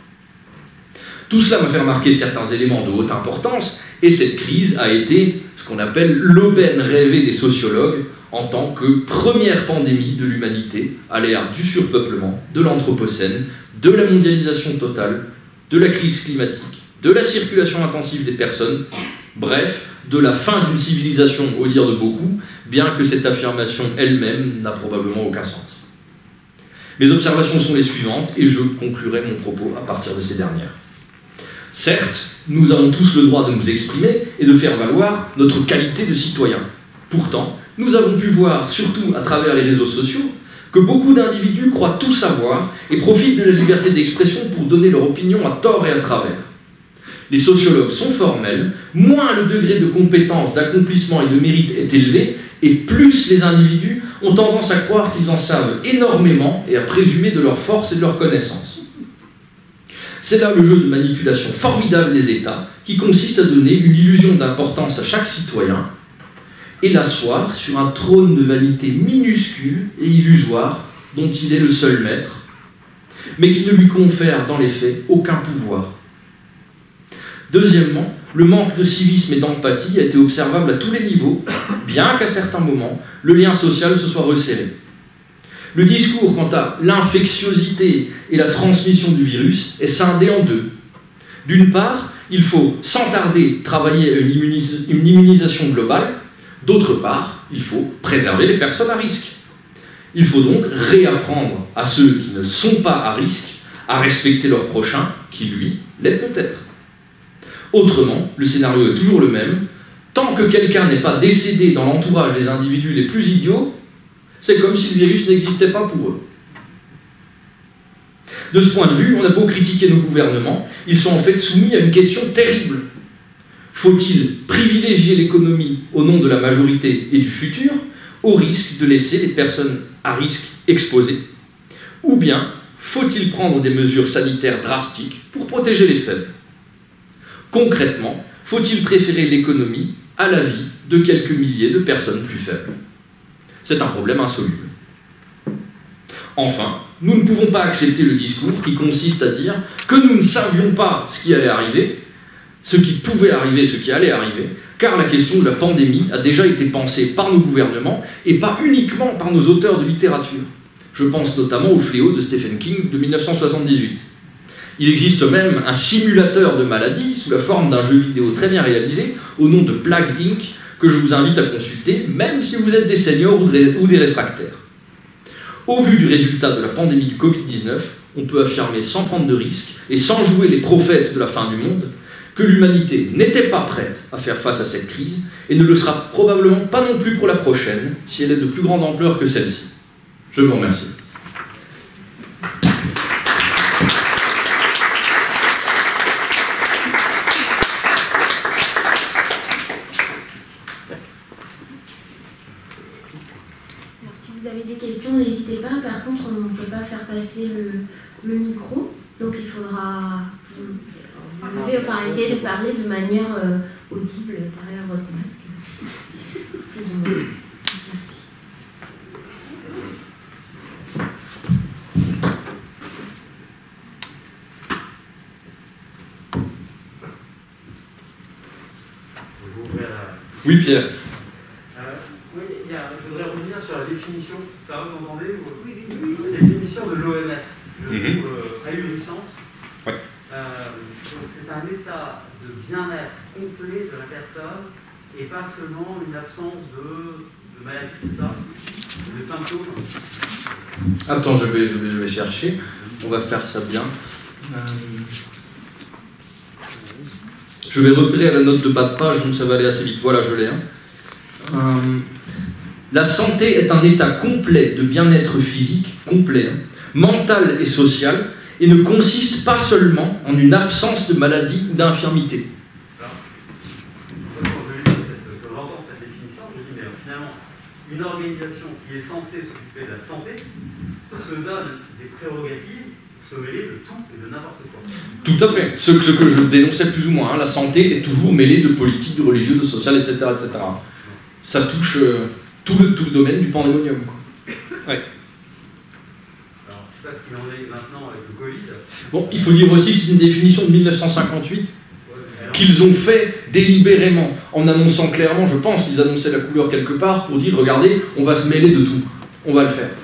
Tout cela m'a fait remarquer certains éléments de haute importance, et cette crise a été ce qu'on appelle l'aubaine rêvée des sociologues en tant que première pandémie de l'humanité à l'ère du surpeuplement, de l'anthropocène, de la mondialisation totale, de la crise climatique, de la circulation intensive des personnes, bref, de la fin d'une civilisation au dire de beaucoup, bien que cette affirmation elle-même n'a probablement aucun sens. Mes observations sont les suivantes, et je conclurai mon propos à partir de ces dernières. Certes, nous avons tous le droit de nous exprimer et de faire valoir notre qualité de citoyen. Pourtant, nous avons pu voir, surtout à travers les réseaux sociaux, que beaucoup d'individus croient tout savoir et profitent de la liberté d'expression pour donner leur opinion à tort et à travers. Les sociologues sont formels, moins le degré de compétence, d'accomplissement et de mérite est élevé, et plus les individus ont tendance à croire qu'ils en savent énormément et à présumer de leur force et de leur connaissance. C'est là le jeu de manipulation formidable des États qui consiste à donner une illusion d'importance à chaque citoyen et l'asseoir sur un trône de vanité minuscule et illusoire dont il est le seul maître, mais qui ne lui confère dans les faits aucun pouvoir. Deuxièmement, le manque de civisme et d'empathie a été observable à tous les niveaux, bien qu'à certains moments, le lien social se soit resserré. Le discours quant à l'infectiosité et la transmission du virus est scindé en deux. D'une part, il faut sans tarder travailler à une, immunis- une immunisation globale. D'autre part, il faut préserver les personnes à risque. Il faut donc réapprendre à ceux qui ne sont pas à risque à respecter leur prochain, qui lui l'est peut-être. Autrement, le scénario est toujours le même. Tant que quelqu'un n'est pas décédé dans l'entourage des individus les plus idiots, c'est comme si le virus n'existait pas pour eux. De ce point de vue, on a beau critiquer nos gouvernements, ils sont en fait soumis à une question terrible. Faut-il privilégier l'économie au nom de la majorité et du futur, au risque de laisser les personnes à risque exposées? Ou bien, faut-il prendre des mesures sanitaires drastiques pour protéger les faibles? Concrètement, faut-il préférer l'économie à la vie de quelques milliers de personnes plus faibles? C'est un problème insoluble. Enfin, nous ne pouvons pas accepter le discours qui consiste à dire que nous ne savions pas ce qui allait arriver, ce qui pouvait arriver, ce qui allait arriver, car la question de la pandémie a déjà été pensée par nos gouvernements et pas uniquement par nos auteurs de littérature. Je pense notamment au Fléau de Stephen King de mille neuf cent soixante-dix-huit. Il existe même un simulateur de maladie sous la forme d'un jeu vidéo très bien réalisé au nom de Plague incorporée que je vous invite à consulter, même si vous êtes des seniors ou des réfractaires. Au vu du résultat de la pandémie du Covid dix-neuf, on peut affirmer sans prendre de risques et sans jouer les prophètes de la fin du monde que l'humanité n'était pas prête à faire face à cette crise et ne le sera probablement pas non plus pour la prochaine, si elle est de plus grande ampleur que celle-ci. Je vous remercie. pouvez enfin, essayer de parler de manière euh, audible derrière votre masque. Plus ou moins. Merci. Oui, Pierre. Euh, oui, il y a, je voudrais revenir sur la définition. Ça va, vous m'entendez? Oui, oui, oui. La définition de l'O M S, je Mm-hmm. trouve euh, ahurissante. Ouais. Euh, c'est un état de bien-être complet de la personne et pas seulement une absence de, de maladie, c'est ça? De symptômes. Attends, je vais, je, vais, je vais chercher. On va faire ça bien. Euh... Je vais repérer à la note de bas de page, donc ça va aller assez vite. Voilà, je l'ai. Hein. Euh... La santé est un état complet de bien-être physique, complet, hein, mental et social, et ne consiste pas seulement en une absence de maladie ou d'infirmité. Alors, quand je lis cette, quand j'entends cette définition, je dis, mais finalement, une organisation qui est censée s'occuper de la santé se donne des prérogatives pour se mêler de tout et de n'importe quoi. Tout à fait. Ce, ce que je dénonçais plus ou moins. Hein. La santé est toujours mêlée de politique, de religieux, de social, et cetera et cetera. Ça touche euh, tout, le, tout le domaine du pandémonium. Quoi. Ouais. Alors, je ne sais pas ce qu'il en est maintenant avec le Covid. Bon, il faut dire aussi que c'est une définition de mille neuf cent cinquante-huit qu'ils ont fait délibérément, en annonçant clairement, je pense qu'ils annonçaient la couleur quelque part pour dire, regardez, on va se mêler de tout. On va le faire.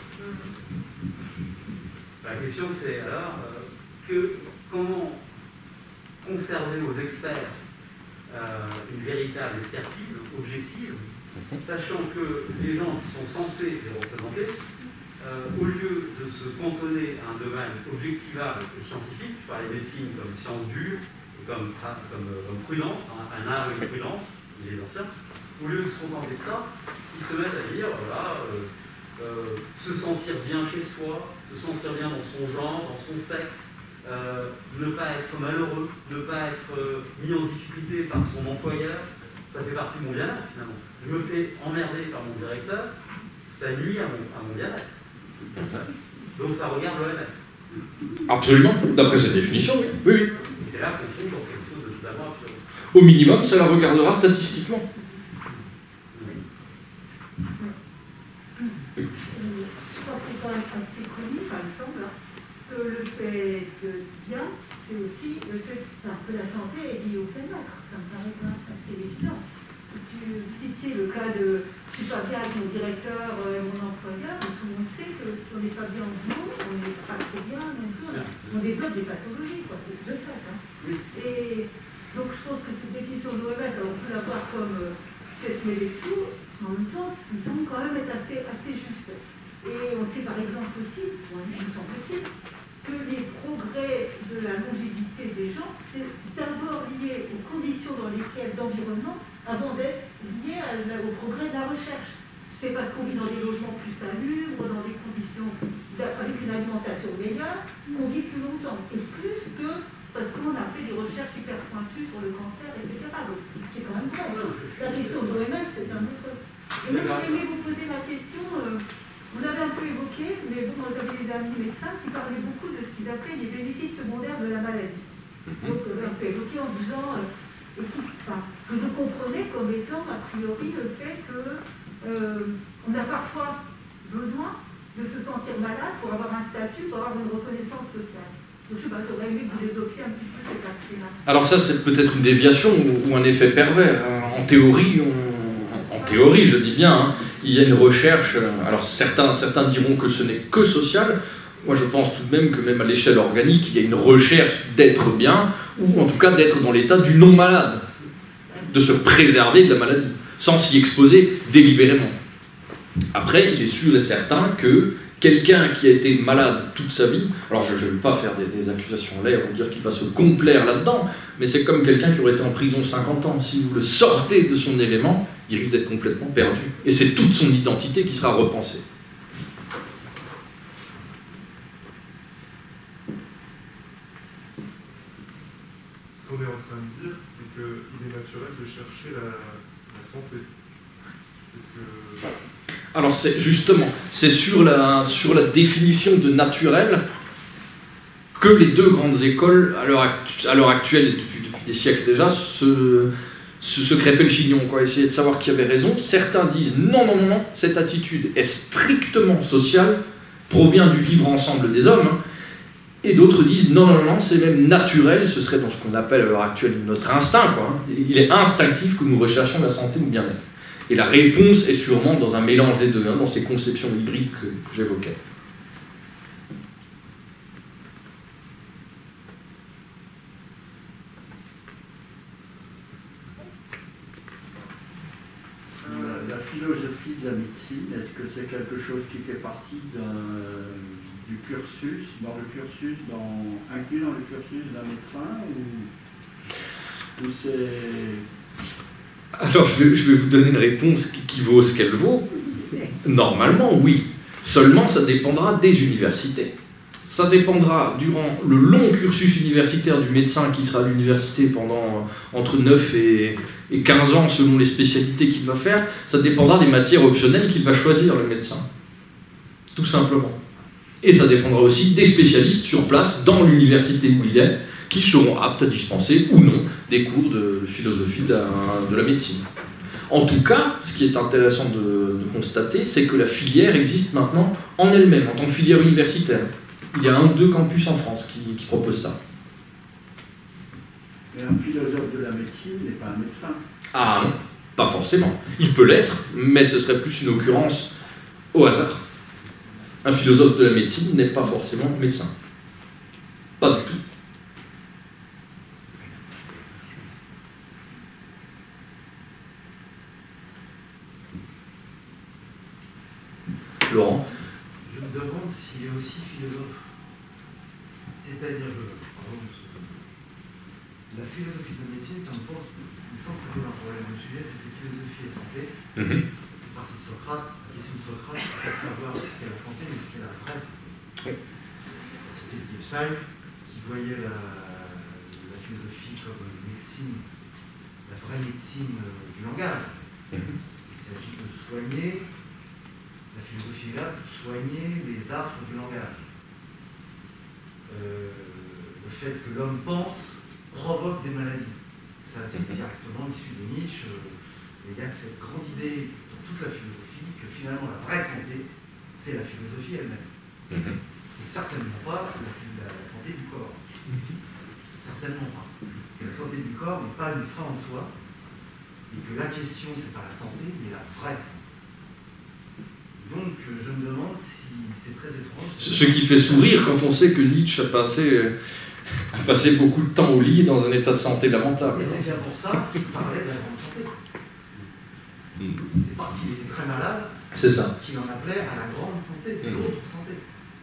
La question c'est alors, euh, que, comment conserver aux experts euh, une véritable expertise objective, sachant que les gens qui sont censés les représenter, euh, au lieu de se cantonner à un domaine objectivable et scientifique, par les médecines comme science dure, comme, comme, comme prudence, hein, un art et une prudence, les anciens, au lieu de se contenter de ça, ils se mettent à dire, voilà, euh, euh, se sentir bien chez soi, se sentir bien dans son genre, dans son sexe, euh, ne pas être malheureux, ne pas être euh, mis en difficulté par son employeur, ça fait partie de mon bien-être finalement. Je me fais emmerder par mon directeur, ça nuit à mon, à mon bien-être. Donc ça regarde l'O M S. Absolument, d'après cette définition, oui. Oui, oui. Et c'est là qu'on tombe dans quelque chose de totalement absurde. Au minimum, ça la regardera statistiquement. Je crois que c'est quand même assez connu, par exemple, que le fait de bien, c'est aussi le fait enfin, que la santé est liée au bien-être. Ça me paraît quand même assez évident. Tu citiez le cas de je ne suis pas bien avec mon directeur et mon employeur, mais tout le monde sait que si on n'est pas bien en boulot, on n'est pas trop bien non plus, on, on développe des pathologies, quoi, de fait. Hein. Et donc je pense que cette définition de l'O M S, alors on peut la voir comme euh, c'est se mêler de tout, mais en même temps, il semble quand même être assez, assez juste. Et on sait par exemple aussi, il me semble-t-il, que les progrès de la longévité des gens, c'est d'abord lié aux conditions dans lesquelles d'environnement, avant d'être lié à la, au progrès de la recherche. C'est parce qu'on vit dans des logements plus salubres, dans des conditions avec une alimentation meilleure, qu'on vit plus longtemps. Et plus que parce qu'on a fait des recherches hyper pointues sur le cancer, et cetera. Donc c'est quand même vrai. La question de l'O M S, c'est un autre. Et moi, j'aurais aimé vous poser la question. Euh, Vous l'avez un peu évoqué, mais bon, vous avez des amis médecins qui parlaient beaucoup de ce qu'ils appelaient les bénéfices secondaires de la maladie. Donc, euh, un peu évoqué en disant euh, et qui, enfin, que je comprenais comme étant, a priori, le fait qu'on euh, a parfois besoin de se sentir malade pour avoir un statut, pour avoir une reconnaissance sociale. Donc, je sais pas, j'aurais aimé que vous évoquiez un petit peu cet aspect-là. Alors ça, c'est peut-être une déviation ou, ou un effet pervers. En théorie, on, en théorie, je dis bien, hein, il y a une recherche, alors certains, certains diront que ce n'est que social, moi je pense tout de même que même à l'échelle organique, il y a une recherche d'être bien, ou en tout cas d'être dans l'état du non-malade, de se préserver de la maladie, sans s'y exposer délibérément. Après, il est sûr et certain que quelqu'un qui a été malade toute sa vie, alors je ne vais pas faire des, des accusations là, on va dire qu'il va se complaire là-dedans, mais c'est comme quelqu'un qui aurait été en prison cinquante ans, si vous le sortez de son élément, il risque d'être complètement perdu. Et c'est toute son identité qui sera repensée. Ce qu'on est en train de dire, c'est qu'il est naturel de chercher la, la santé. Que... Alors c'est justement, c'est sur la, sur la définition de naturel que les deux grandes écoles, à l'heure actu à l'heure actuelle et depuis, depuis des siècles déjà, se, se, se crêpaient le chignon, quoi, essayer de savoir qui avait raison. Certains disent non, non, non, non, cette attitude est strictement sociale, provient du vivre ensemble des hommes, hein. Et d'autres disent non, non, non, c'est même naturel, ce serait dans ce qu'on appelle à l'heure actuelle notre instinct, quoi, hein. Il est instinctif que nous recherchons la santé ou le bien-être. Et la réponse est sûrement dans un mélange des deux, hein, dans ces conceptions hybrides que, que j'évoquais. La, la philosophie de la médecine, est-ce que c'est quelque chose qui fait partie du cursus, dans le cursus, dans, inclus dans le cursus d'un médecin, ou, ou c'est... Alors, je vais, je vais vous donner une réponse qui, qui vaut ce qu'elle vaut. Normalement, oui. Seulement, ça dépendra des universités. Ça dépendra, durant le long cursus universitaire du médecin qui sera à l'université pendant entre neuf et quinze ans, selon les spécialités qu'il va faire, ça dépendra des matières optionnelles qu'il va choisir, le médecin. Tout simplement. Et ça dépendra aussi des spécialistes sur place, dans l'université où il est, qui seront aptes à dispenser ou non des cours de philosophie de la, de la médecine. En tout cas, ce qui est intéressant de, de constater, c'est que la filière existe maintenant en elle-même, en tant que filière universitaire. Il y a un ou deux campus en France qui, qui proposent ça. Mais un philosophe de la médecine n'est pas un médecin. Ah non, pas forcément. Il peut l'être, mais ce serait plus une occurrence au hasard. Un philosophe de la médecine n'est pas forcément médecin. Pas du tout. Laurent? Je me demande s'il est aussi philosophe. C'est-à-dire, je, pardon, la philosophie de la médecine, ça me pense, il me semble que ça pose un problème. Le sujet, c'était philosophie et santé. Mm-hmm. C'est parti de Socrate. La question de Socrate, c'est pas de savoir ce qu'est la santé, mais ce qu'est la vraie santé. Oui. C'était Wittgenstein qui voyait la, la philosophie comme une médecine, la vraie médecine du langage. Mm-hmm. Il s'agit de soigner. La philosophie est là pour soigner les affres du langage. Euh, le fait que l'homme pense provoque des maladies. Ça, c'est directement issu de Nietzsche. Il y a cette grande idée dans toute la philosophie que finalement la vraie santé, c'est la philosophie elle-même. Mm-hmm. Et certainement pas la, la, la santé du corps. Mm-hmm. Certainement pas. Et la santé du corps n'est pas une fin en soi. Et que la question, c'est pas la santé, mais la vraie santé. Donc, je me demande si c'est très étrange. Ce qui fait sourire quand on sait que Nietzsche a passé, a passé beaucoup de temps au lit dans un état de santé lamentable. Et c'est bien pour ça qu'il parlait de la grande santé. Mm. C'est parce qu'il était très malade qu'il en appelait à la grande santé, mm. l'autre santé.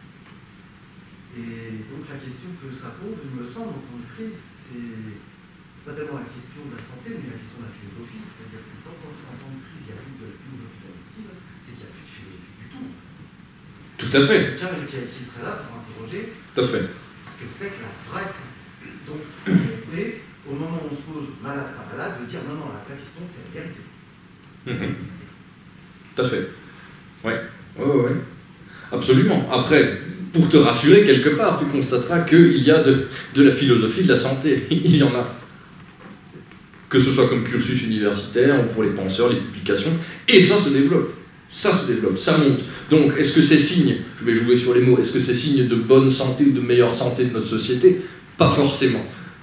Et donc, la question que ça pose, il me semble, en tant que crise, c'est pas tellement la question de la santé, mais la question de la philosophie. C'est-à-dire que quand on fait en temps de crise, il y a plus de la philosophie de la médecine, c'est qu'il n'y a plus de philosophie du tout. Tout à fait. Quelqu'un qui, qui serait là pour interroger tout à fait. Ce que c'est que la vraie santé. Donc, en réalité, au moment où on se pose malade par malade, de dire non, non, la vraie question, c'est la vérité. Mmh. Tout à fait. Ouais. Ouais, ouais, ouais. Absolument. Après, pour te rassurer quelque part, tu constateras qu'il y a de, de la philosophie de la santé. Il y en a. Que ce soit comme cursus universitaire, ou pour les penseurs, les publications, et ça se développe. Ça se développe, ça monte. Donc, est-ce que c'est signe, je vais jouer sur les mots, est-ce que c'est signe de bonne santé ou de meilleure santé de notre société? Pas forcément.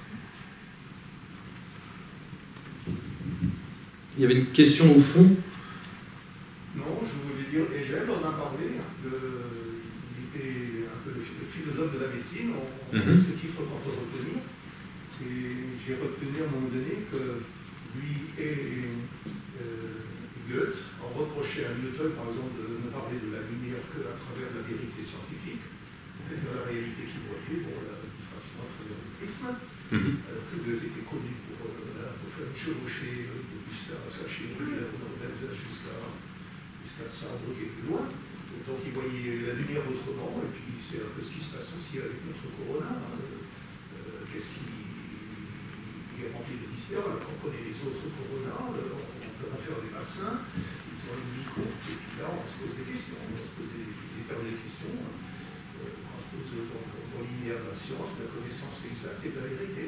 Il y avait une question au fond. Non, je voulais dire, Hegel en a parlé, de, il était un peu le philosophe de la médecine, on, on mm-hmm. ce titre qu'on peut retenir. Et j'ai retenu à un moment donné que lui et euh, Goethe ont reproché à Newton, par exemple, de ne parler de la lumière qu'à travers la vérité scientifique, c'est-à-dire la réalité qu'il voyait, bon, la diffraction à travers le prisme, mm-hmm. alors que Goethe était connu pour, euh, pour faire une chevauchée de Gustave à Saint-Chéry, la d'Alsace jusqu'à jusqu'à Saint-André et plus loin. Donc il voyait la lumière autrement, et puis c'est un peu ce qui se passe aussi avec notre corona. Hein. Euh, Qu'est-ce qui est rempli de mystères, alors qu'on connaît les autres corona, euh, on peut en faire des vaccins, ils ont une vie courte, et puis là on se pose des questions, on se pose des, des éternelles questions. Hein. transpose dans, dans l'univers de la science, la connaissance exacte et de la vérité.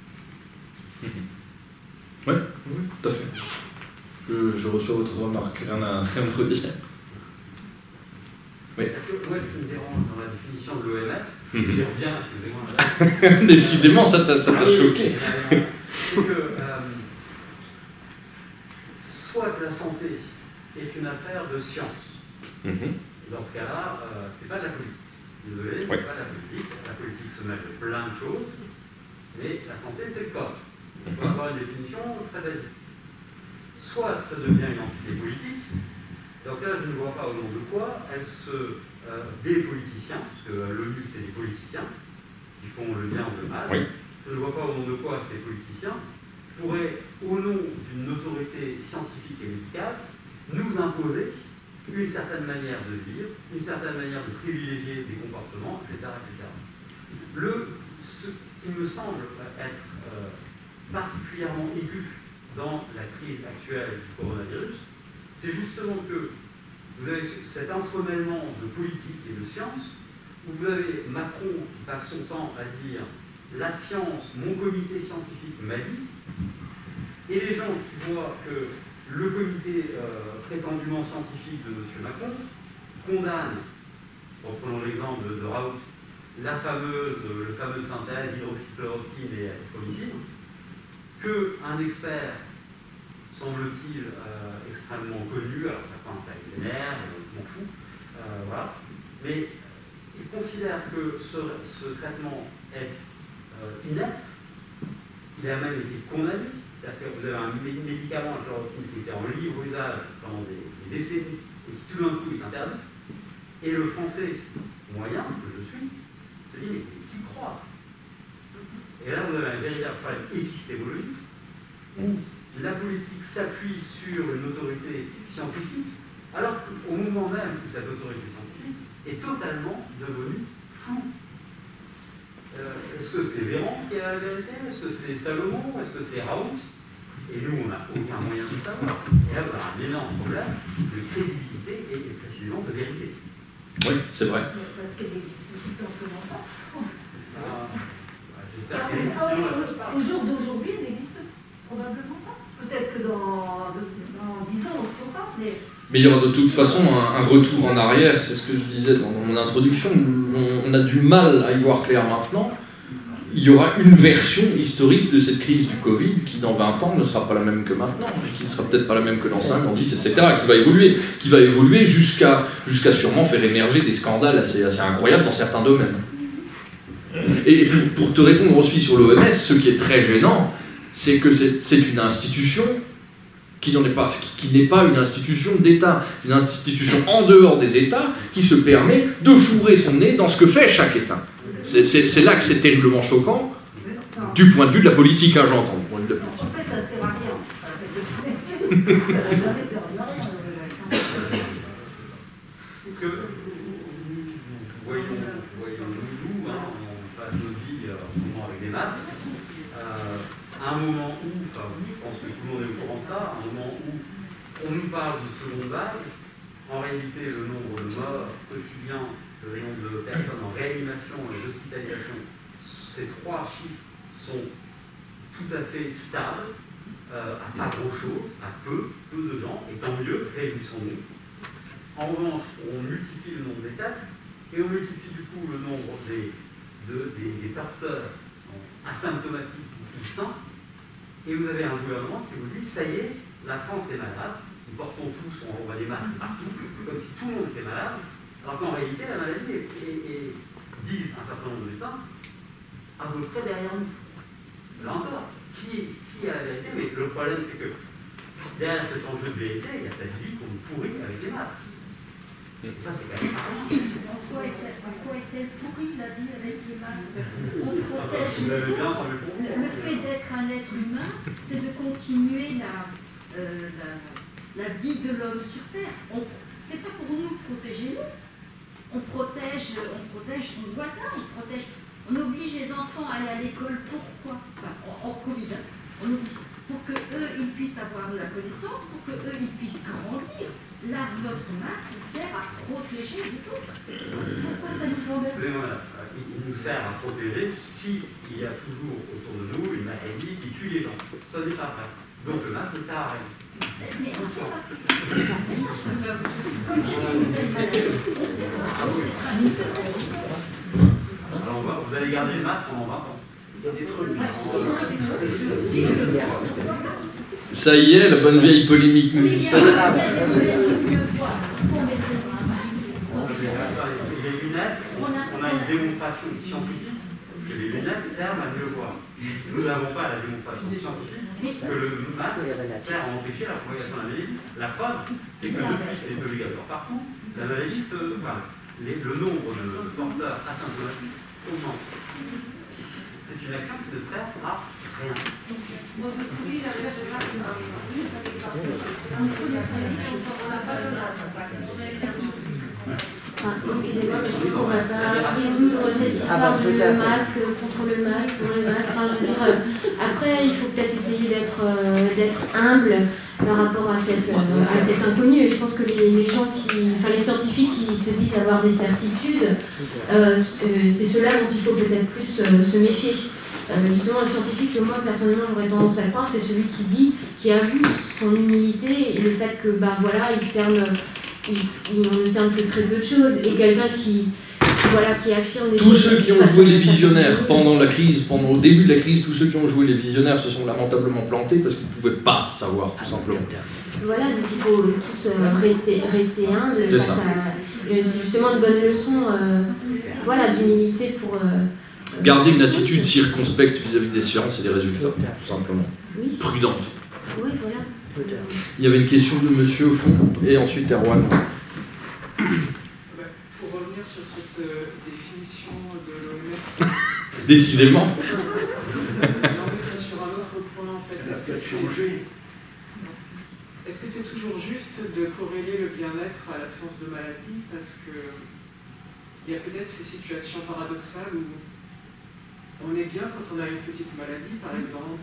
Oui, oui, tout à fait. Je, je reçois votre remarque, rien à, rien à redire. Oui. Moi, ce qui me dérange dans la définition de l'O M S, Mm-hmm. je reviens, excusez-moi. Décidément, ça t'a choqué. C'est que euh, soit que la santé est une affaire de science. Mm-hmm. Dans ce cas-là, euh, c'est pas de la politique. Désolé, Oui. c'est pas de la politique. La politique se mêle de plein de choses, mais la santé, c'est le corps. On peut avoir une définition très basique. Soit ça devient une entité politique. Dans ce cas-là, je ne vois pas au nom de quoi elle se euh, des politiciens, parce que euh, l'ONU c'est des politiciens qui font le bien ou le mal. Oui. Je ne vois pas au nom de quoi ces politiciens pourraient, au nom d'une autorité scientifique et médicale, nous imposer une certaine manière de vivre, une certaine manière de privilégier des comportements, et cetera et cetera. Le, ce qui me semble être euh, particulièrement aigu dans la crise actuelle du coronavirus, c'est justement que vous avez cet entremêlement de politique et de science, où vous avez Macron qui passe son temps à dire « la science, mon comité scientifique m'a dit », et les gens qui voient que le comité euh, prétendument scientifique de M. Macron condamne, reprenons l'exemple de, de Raoult, la fameuse, le fameux synthèse hydroxychloroquine et azithromycine, qu'un expert, semble-t-il, euh, extrêmement connu, alors certains ça les énerve, je m'en fous, euh, voilà, mais il considère que ce, ce traitement est euh, inepte, il a même été condamné, c'est-à-dire que vous avez un médicament qui était en libre usage pendant des, des décennies et qui tout d'un coup est interdit, et le français moyen que je suis se dit mais qui croit? Et là vous avez un véritable problème épistémologique où la politique s'appuie sur une autorité scientifique, alors qu'au moment même où cette autorité scientifique est totalement devenue floue. Euh, Est-ce que c'est Véran qui a la vérité? Est-ce que c'est Salomon? Est-ce que c'est Raoult? Et nous, on n'a aucun moyen de savoir. Et là, vous avez un énorme problème de crédibilité et précisément de vérité. Oui, c'est vrai. Parce qu'elle existe tout simplement pas. Ah, J'espère que sinon, Au jour d'aujourd'hui, elle n'existe probablement pas. Peut-être que dans, dans dix ans, on se saura, mais... Mais il y aura de toute façon un, un retour en arrière, c'est ce que je disais dans mon introduction, on, on a du mal à y voir clair maintenant. Il y aura une version historique de cette crise du Covid qui dans vingt ans ne sera pas la même que maintenant, et qui ne sera peut-être pas la même que dans cinq, dans dix, et cetera, qui va évoluer, qui va évoluer jusqu'à jusqu'à sûrement faire émerger des scandales assez, assez incroyables dans certains domaines. Et pour, pour te répondre aussi sur l'O M S, ce qui est très gênant, c'est que c'est une institution qui n'est pas, qui n'est pas une institution d'État, une institution en dehors des États qui se permet de fourrer son nez dans ce que fait chaque État. C'est là que c'est terriblement choquant, du point de vue de la politique, hein, j'entends. En fait, ça ne sert à rien. Ça ne va jamais servir à rien. Parce que voyons, voyons nous, hein, on passe nos vies en ce moment avec des masques. Euh, à un moment où, enfin, je pense que tout le monde est au courant de ça, à un moment où on nous parle de seconde vague, en réalité, le nombre de morts quotidiens, le nombre de personnes en réanimation et d'hospitalisation, ces trois chiffres sont tout à fait stables, euh, à pas grand-chose, à peu, peu de gens, et tant mieux, réjouissons-nous. En revanche, on multiplie le nombre des tests, et on multiplie du coup le nombre des, de, des, des porteurs asymptomatiques ou sains, et vous avez un gouvernement qui vous dit, ça y est, la France est malade, nous portons tous, on envoie des masques partout, comme si tout le monde était malade, alors qu'en réalité, la maladie est, est, est, disent un certain nombre de médecins, à peu près derrière nous. Là encore, qui, qui a la vérité? Mais le problème, c'est que derrière cet enjeu de vérité, il y a cette vie qu'on nous pourrit avec les masques. Et ça, c'est quand même marrant. En quoi est-elle pourrie, la vie avec les masques? On protège les autres. Le fait d'être un être humain, c'est de continuer la, euh, la, la vie de l'homme sur Terre. C'est pas pour nous protéger nous. On protège, on protège son voisin, on protège, on oblige les enfants à aller à l'école. Pourquoi? Enfin, hors Covid, hein, on oblige, pour que eux, ils puissent puissent avoir de la connaissance, pour qu'eux, ils puissent grandir. Là, notre masque sert à protéger les autres. Pourquoi ça nous embête? Il nous sert à protéger s'il y a toujours autour de nous une maladie qui tue les gens. Ça n'est pas vrai. Donc le masque ne sert à rien. Mais on sait pas. Comme si on avait une maladie, on sait pas. Alors vous allez garder le masque pendant vingt ans. Il y a des trucs. Ça y est, la bonne vieille polémique musicienne. Les lunettes, on a une démonstration scientifique que les lunettes servent à mieux voir. Nous n'avons pas la démonstration scientifique que le masque sert à empêcher la propagation de la maladie. La preuve, c'est que depuis que c'est obligatoire partout, la maladie se, enfin, les, le nombre de porteurs asymptomatiques augmente. C'est une action qui ne sert à rien. Ah, excusez-moi, mais je pense qu'on ne va pas résoudre cette histoire de masque contre le masque, pour le masque. Enfin, je veux dire, euh, après, il faut peut-être essayer d'être euh, d'être humble par rapport à cette, euh, à cet inconnu. Et je pense que les, les gens qui, enfin les scientifiques qui se disent avoir des certitudes, euh, euh, c'est ceux-là dont il faut peut-être plus euh, se méfier. Euh, justement, le scientifique que moi, personnellement, j'aurais tendance à croire, c'est celui qui dit, qui a vu son humilité et le fait que, ben voilà, il cerne... Il, il ne cerne que très peu de choses, et quelqu'un qui, voilà, qui affirme des tous choses... Tous ceux qui ont joué les visionnaires pendant la crise, pendant au début de la crise, tous ceux qui ont joué les visionnaires se sont lamentablement plantés parce qu'ils ne pouvaient pas savoir, tout simplement. Voilà, donc il faut tous euh, rester, rester humbles face à... C'est justement une bonne leçon euh, voilà, d'humilité pour... Euh, Garder une attitude circonspecte vis-à-vis des sciences et des résultats, tout simplement. Oui. Prudente. Oui, voilà. Il y avait une question de monsieur au fond, et ensuite Erwan. Pour revenir sur cette euh, définition de l'O M S... Décidément. Non, mais c'est sur un autre point, en fait. Est-ce que c'est est-ce que c'est toujours juste de corréler le bien-être à l'absence de maladie? Parce que il y a peut-être ces situations paradoxales où on est bien quand on a une petite maladie, par exemple.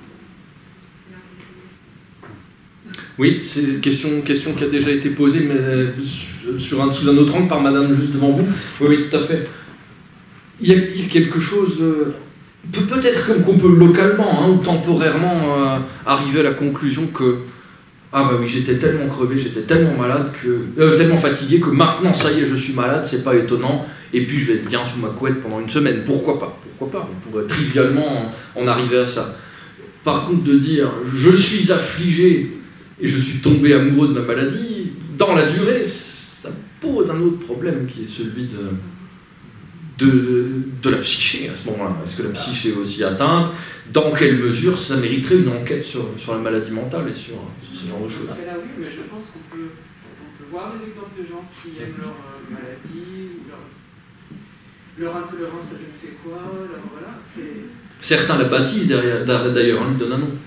Oui, c'est une question, question qui a déjà été posée, mais sur un, sous un autre angle par madame juste devant vous. Oui, oui, tout à fait. Il y a, il y a quelque chose de... Peut-être comme qu'on peut localement hein, ou temporairement euh, arriver à la conclusion que ah bah oui, j'étais tellement crevé, j'étais tellement malade, que euh, tellement fatigué que maintenant, ça y est, je suis malade, c'est pas étonnant, et puis je vais être bien sous ma couette pendant une semaine. Pourquoi pas? Pourquoi pas? On pourrait trivialement en arriver à ça. Par contre, de dire je suis affligé et je suis tombé amoureux de ma maladie, dans la durée, ça pose un autre problème qui est celui de, de, de, de la psyché à ce moment-là. Est-ce que la psyché est aussi atteinte? Dans quelle mesure ça mériterait une enquête sur, sur la maladie mentale et sur, sur ce genre de choses? Dans ce cas-là, oui, mais je pense qu'on peut, on peut voir des exemples de gens qui aiment leur euh, maladie, ou leur, leur intolérance à je ne sais quoi, leur, voilà, c'est... Certains la baptisent d'ailleurs, on lui donne un nom.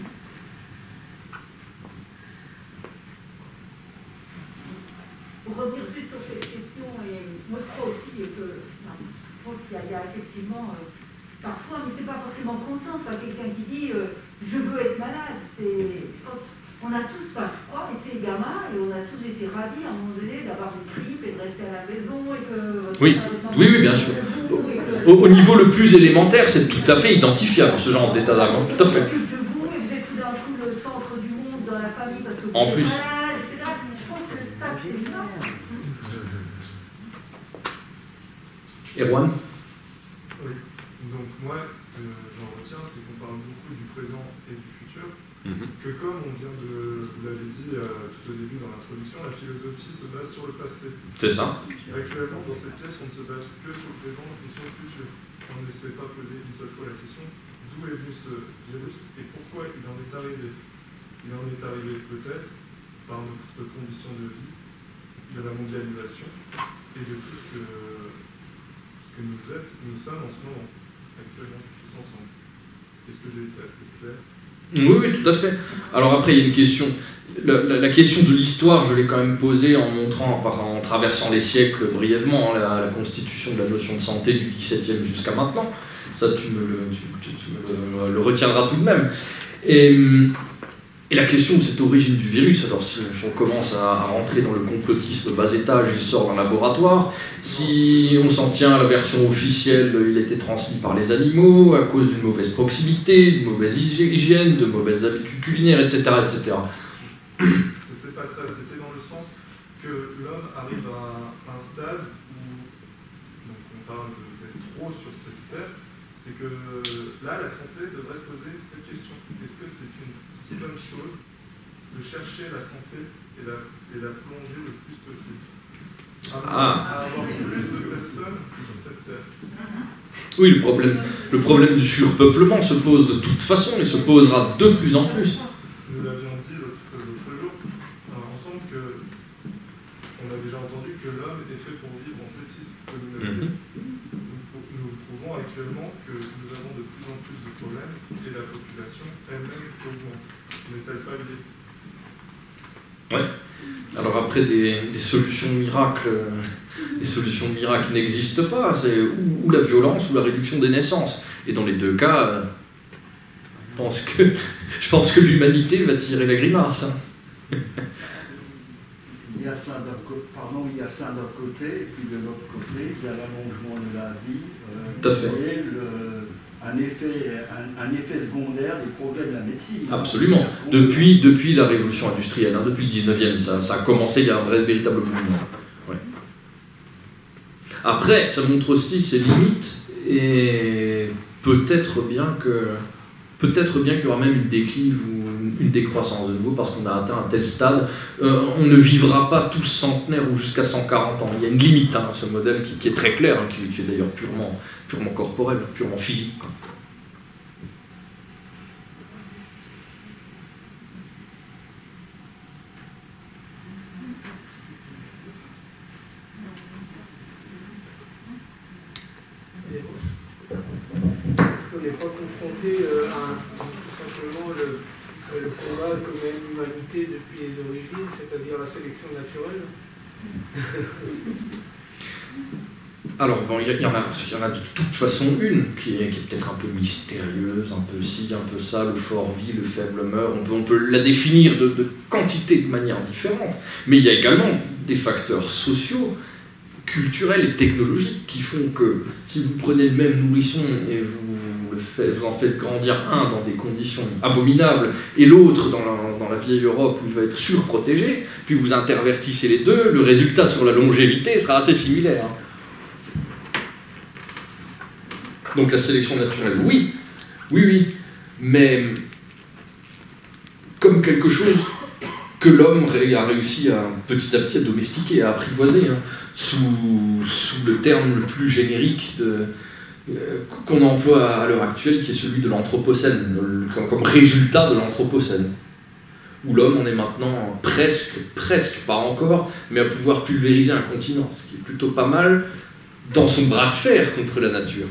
Pour revenir juste sur cette question, et moi je crois aussi que, non, je pense qu'il y, y a effectivement, euh, parfois, mais c'est pas forcément conscience, pas quelqu'un qui dit euh, je veux être malade. C'est, on a tous, enfin, je crois, été gamins et on a tous été ravis à un moment donné d'avoir une grippe et de rester à la maison et que. Oui, oui, oui, bien sûr. Au, au niveau le plus élémentaire, c'est tout à fait identifiable ce genre d'état d'âme, tout à fait. Vous de vous et vous êtes tout d'un coup le centre du monde dans la famille parce que vous en êtes plus. malade, et cetera. Je pense que ça, c'est bien. Erwan? Oui. Donc moi, ce que j'en retiens, c'est qu'on parle beaucoup du présent et du futur, mm-hmm. que comme on vient de, vous l'avez dit euh, tout au début dans l'introduction, la philosophie se base sur le passé. C'est ça. Actuellement, dans cette pièce, on ne se base que sur le présent et sur le futur. On ne s'est pas posé une seule fois la question d'où est venu ce virus et pourquoi il en est arrivé. Il en est arrivé peut-être par notre condition de vie, de la mondialisation et de tout ce que, ce que nous êtes, nous sommes en ce moment, actuellement, tous ensemble. Est-ce que j'ai été assez clair? Oui, oui, tout à fait. Alors après, il y a une question. La, la, la question de l'histoire, je l'ai quand même posée en montrant, en traversant les siècles brièvement, hein, la, la constitution de la notion de santé du dix-septième jusqu'à maintenant. Ça, tu me le, tu, tu me le, le retiendras tout de même. Et Et la question de cette origine du virus, alors si on commence à rentrer dans le complotisme bas étage, il sort d'un laboratoire. Si on s'en tient à la version officielle, il a été transmis par les animaux à cause d'une mauvaise proximité, d'une mauvaise hygiène, de mauvaises habitudes culinaires, et cetera, et cetera. C'était pas ça, c'était dans le sens que l'homme arrive à un stade où, donc on parle d'être trop sur cette terre, c'est que là, la santé devrait se poser cette question. Est-ce que c'est une si bonne chose de chercher la santé et la, et la plonger le plus possible à, ah. à avoir plus de personnes sur cette terre? Oui, le problème, le problème du surpeuplement se pose de toute façon et se posera de plus en plus. Nous l'avions dit l'autre jour, ensemble, que on a déjà entendu que l'homme est fait pour vivre en petite communauté. Mm-hmm. Nous prouvons actuellement que nous avons de plus en plus de problèmes et la population elle-même augmente. N'est-elle pas liée? Ouais. Alors après, des, des solutions miracles, des solutions miracles n'existent pas. C'est ou, ou la violence ou la réduction des naissances. Et dans les deux cas, je pense que, je pense que l'humanité va tirer la grimace. Hein. Il y a ça d'un côté, pardon, il y a ça d'un côté, et puis de l'autre côté, il y a l'allongement de la vie, euh, Tout à fait. et le, un, effet, un, un effet secondaire des progrès de la médecine. Absolument. Depuis, depuis la révolution industrielle, hein, depuis le dix-neuvième, ça, ça a commencé, il y a un vrai, véritable mouvement. Ouais. Après, ça montre aussi ses limites, et peut-être bien que peut-être bien qu'il y aura même une déclive ou une décroissance de nouveau, parce qu'on a atteint un tel stade. Euh, on ne vivra pas tous centenaires ou jusqu'à cent quarante ans. Il y a une limite à hein, ce modèle qui, qui est très clair, hein, qui, qui est d'ailleurs purement, purement corporel, purement physique. Quoi. Est-ce qu'on n'est pas confronté euh, à tout simplement le, le combat que mène l'humanité depuis les origines, c'est-à-dire la sélection naturelle? Alors, bon, il y, y, en a, y en a de toute façon une qui est, qui est peut-être un peu mystérieuse, un peu ci, un peu ça, le fort vit, le faible meurt. On peut, on peut la définir de, de quantité de manière différente. Mais il y a également des facteurs sociaux, culturels et technologiques qui font que si vous prenez le même nourrisson et vous, le faites, vous en faites grandir un dans des conditions abominables et l'autre dans la, dans la vieille Europe où il va être surprotégé, puis vous intervertissez les deux, le résultat sur la longévité sera assez similaire. Donc la sélection naturelle, oui, oui, oui, mais comme quelque chose que l'homme a réussi à petit à petit à domestiquer, à apprivoiser, hein, sous, sous le terme le plus générique de, euh, qu'on emploie à l'heure actuelle, qui est celui de l'anthropocène, comme, comme résultat de l'anthropocène, où l'homme en est maintenant presque, presque, pas encore, mais à pouvoir pulvériser un continent, ce qui est plutôt pas mal dans son bras de fer contre la nature.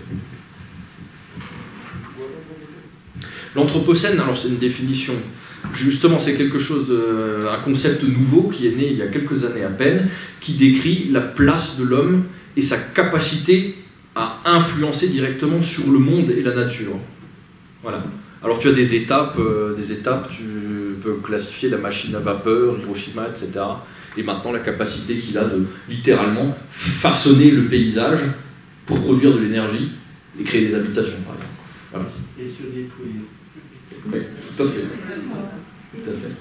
L'anthropocène, alors c'est une définition, justement c'est quelque chose de, un concept nouveau qui est né il y a quelques années à peine, qui décrit la place de l'homme et sa capacité à influencer directement sur le monde et la nature. Voilà. Alors tu as des étapes, euh, des étapes, tu peux classifier la machine à vapeur, Hiroshima, et cetera. Et maintenant la capacité qu'il a de littéralement façonner le paysage pour produire de l'énergie et créer des habitations, par exemple. Voilà. Et se détruire. Oui, tout à fait. Tout à fait.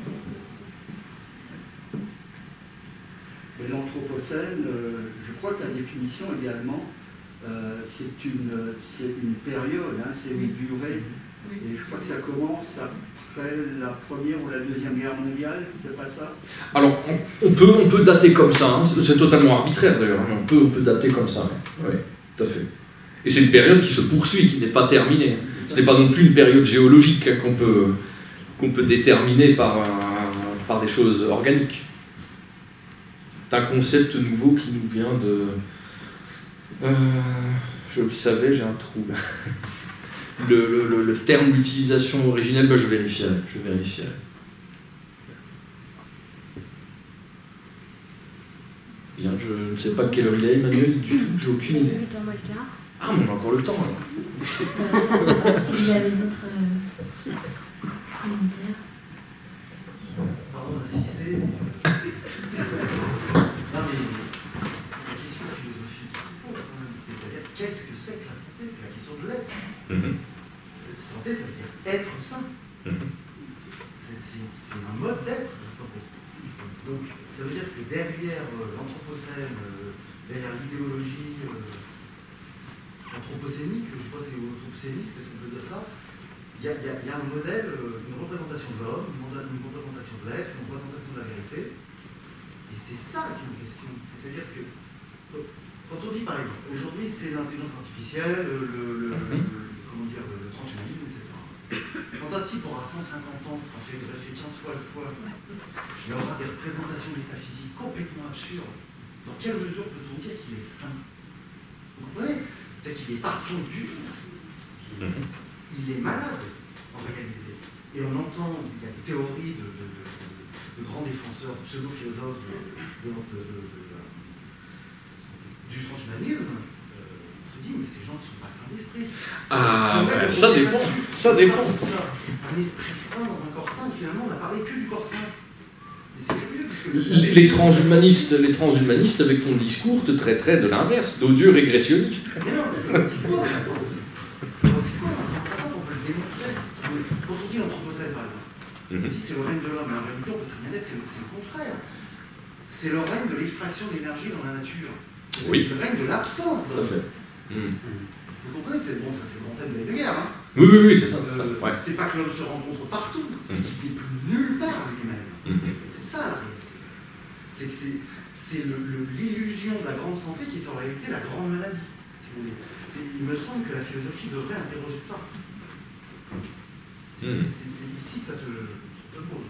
Et l'anthropocène, euh, je crois que la définition également, euh, c'est une, une période, hein, c'est une durée. Et je crois que ça commence après la première ou la deuxième guerre mondiale, c'est pas ça? Alors, on, on, peut, on peut dater comme ça, hein, c'est totalement arbitraire d'ailleurs, mais on peut, on peut dater comme ça, oui, tout à fait. Et c'est une période qui se poursuit, qui n'est pas terminée. Ce n'est pas non plus une période géologique hein, qu'on peut, qu'on peut déterminer par, un, par des choses organiques. C'est un concept nouveau qui nous vient de... Euh, je le savais, j'ai un trou. le, le, le terme d'utilisation originelle, ben je vérifierai. Je vérifierai. Bien, je ne sais pas quelle heure il est, Emmanuel, du tout, j'ai aucune idée. huit heures moins le quart. Ah, mais on a encore le temps alors. Euh, si vous avez d'autres euh, commentaires. être sain. C'est un mode d'être, la santé. Donc, ça veut dire que derrière euh, l'anthropocène, euh, derrière l'idéologie euh, anthropocénique, je ne sais pas si c'est anthropocéniste, est-ce qu'on peut dire ça, il y, y, y a un modèle, euh, une représentation de l'homme, une, une représentation de l'être, une représentation de la vérité. Et c'est ça qui est en question. C'est-à-dire que, quand on dit par exemple, aujourd'hui c'est l'intelligence artificielle, le, le, le, le, comment dire, le transhumanisme, et cetera. Quand un type aura cent cinquante ans, ça fait greffer quinze fois le foie, il y aura des représentations métaphysiques complètement absurdes. Dans quelle mesure peut-on dire qu'il est sain? Vous comprenez? C'est qu'il n'est pas sain du tout. Il est malade, en réalité. Et on entend, il y a des théories de, de, de, de, de grands défenseurs, de pseudo-philosophes de, de, de, de, de, du transhumanisme. Dit, mais ces gens ne sont pas sains d'esprit. Ah, ben, ça dépend. Ça dépend. Ça. Un esprit sain dans un corps sain, et finalement, on a parlé que du corps sain. Mais c'est curieux, parce que... Les, les transhumanistes, les transhumanistes, avec ton discours, te traiteraient de l'inverse, d'odieux régressionniste. Mais non, parce que le discours n'a pas de sens. Le discours n'a pas de sens, on peut le démontrer. Quand on dit l'anthropocène, par exemple, on dit c'est le règne de l'homme, mais en réalité, on peut très bien dire que c'est le, le contraire. C'est le règne de l'extraction d'énergie dans la nature. Oui. C'est le règne de l'absence de l'homme. Mmh. Vous comprenez, c'est bon, ça c'est le grand thème de la guerre. Hein. Oui, oui, oui, c'est ça. Euh, ouais. C'est pas que l'homme se rencontre partout, c'est mmh. qu'il n'est plus nulle part lui-même. Mmh. C'est ça la réalité. C'est que c'est l'illusion de la grande santé qui est en réalité la grande maladie. Si vous voulez. Il me semble que la philosophie devrait interroger ça. C'est mmh. ici ça se, se pose.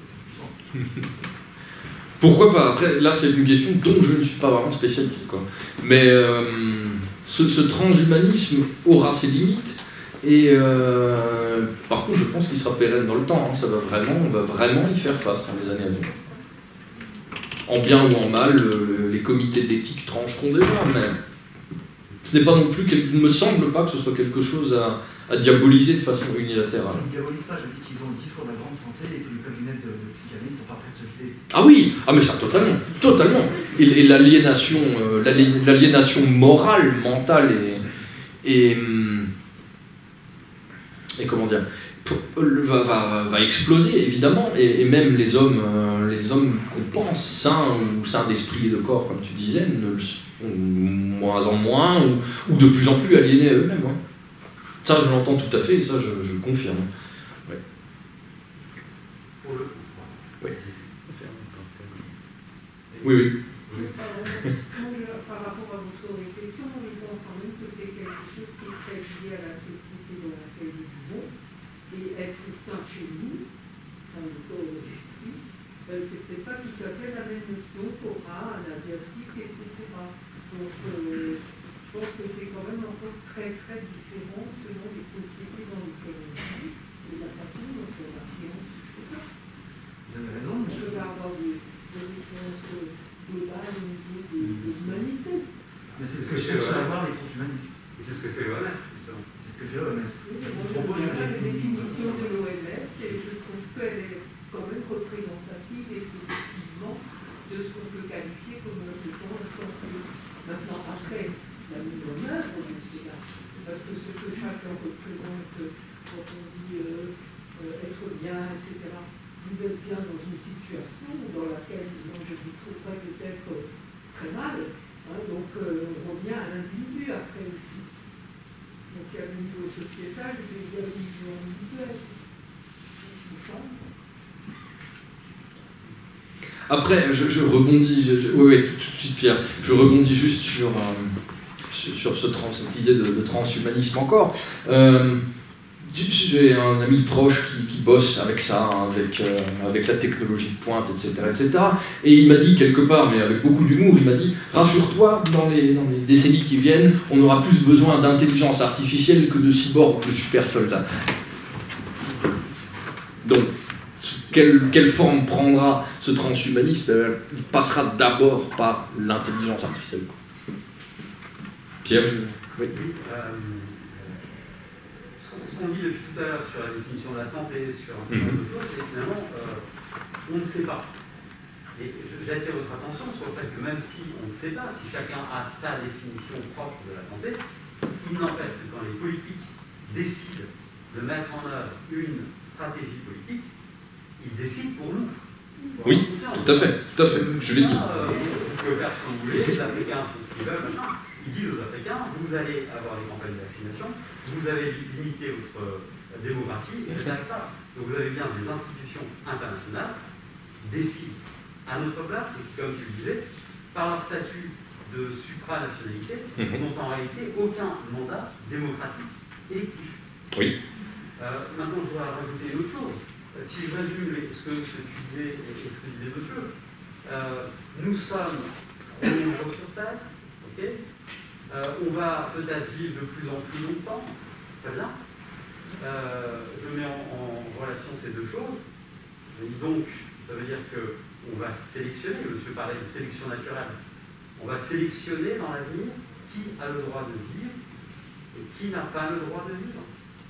Pourquoi pas? Après, là, c'est une question dont je ne suis pas vraiment spécialiste, quoi. Mais euh, ce, ce transhumanisme aura ses limites. Et euh, par contre, je pense qu'il sera pérenne dans le temps. Hein. Ça va vraiment, on va vraiment y faire face dans les années à venir. En bien ou en mal, le, les comités d'éthique trancheront déjà, mais ce n'est pas non plus, il ne me semble pas que ce soit quelque chose à, à diaboliser de façon unilatérale. Je ne diabolise pas, je dis qu'ils ont le discours de la grande santé et que les cabinets de, de psychanalystes ne sont pas prêts de se filer. Ah oui, ah mais ça totalement, totalement. Et, et l'aliénation, euh, l'aliénation morale, mentale et, et, et comment dire, va, va, va exploser évidemment. Et, et même les hommes, euh, les hommes qu'on pense sains ou sains d'esprit et de corps, comme tu disais, ne le sont moins en moins ou, ou de plus en plus aliénés à eux-mêmes. Ouais. Ça, je l'entends tout à fait. Et ça, je, je confirme. Ouais. Oui. Oui, oui. Par rapport à votre réflexion, on pense quand même que c'est quelque chose qui est très lié à la société dans laquelle nous vivons. Et être sain chez nous, sain de corps et d'esprit, c'est peut-être pas tout à fait la même notion qu'aura un asiatique, et cetera. Donc, euh, je pense que c'est quand même encore très très différent selon les sociétés dans lesquelles on vit et la façon dont on appréhende tout ça. Vous avez raison. Je vais avoir des réponses globales au niveau de l'humanité. Mais c'est ce que cherchent à avoir les transhumanistes. Et c'est ce que fait l'O M S, justement. C'est ce que fait l'O M S. On propose la définition de l'O M S et je trouve qu'elle est quand même représentative effectivement de ce qu'on peut qualifier comme une santé. Maintenant, après, la mise en œuvre de cela, parce que ce que chacun représente quand on dit euh, euh, être bien, et cetera, vous êtes bien dans une situation dans laquelle moi, je vous trouverais peut-être très mal. Hein, donc, euh, on revient à l'individu après aussi. Donc, il y a le niveau sociétal et il y a le niveau individuel. C'est ça. Après, je, je rebondis, je, je, oui, oui, tout de suite Pierre, je rebondis juste sur, euh, sur, sur ce trans, cette idée de, de transhumanisme encore. Euh, J'ai un ami proche qui, qui bosse avec ça, avec, euh, avec la technologie de pointe, et cetera, et cetera. Et il m'a dit quelque part, mais avec beaucoup d'humour, il m'a dit « Rassure-toi, dans les, dans les décennies qui viennent, on aura plus besoin d'intelligence artificielle que de cyborgs ou de super soldats. » Donc, quelle, quelle forme prendra ce transhumanisme? Il passera d'abord par l'intelligence artificielle. Pierre, je... Oui. Euh, ce qu'on dit depuis tout à l'heure sur la définition de la santé, sur un certain nombre de choses, c'est finalement, euh, on ne sait pas. Et j'attire votre attention sur le fait que même si on ne sait pas, si chacun a sa définition propre de la santé, il n'empêche que quand les politiques décident de mettre en œuvre une stratégie politique, il décide pour nous. Oui, tout à fait, tout à fait, je l'ai dit. Euh, vous pouvez faire ce que vous voulez, les Africains font ce qu'ils veulent, machin. Il dit aux Africains, vous allez avoir des campagnes de vaccination, vous avez limité votre démographie, et vous n'arrivez pas. Donc vous avez bien des institutions internationales qui décident à notre place, et qui, comme tu le disais, par leur statut de supranationalité, mmh. n'ont en réalité aucun mandat démocratique électif. Oui. Euh, maintenant, je dois rajouter une autre chose. Si je résume ce que, ce que tu disais et ce que disait monsieur, euh, nous sommes trop nombreux sur Terre, okay, euh, on va peut-être vivre de plus en plus longtemps, très bien. Euh, je mets en, en relation ces deux choses. Donc, ça veut dire qu'on va sélectionner, monsieur parlait de sélection naturelle, on va sélectionner dans l'avenir qui a le droit de vivre et qui n'a pas le droit de vivre.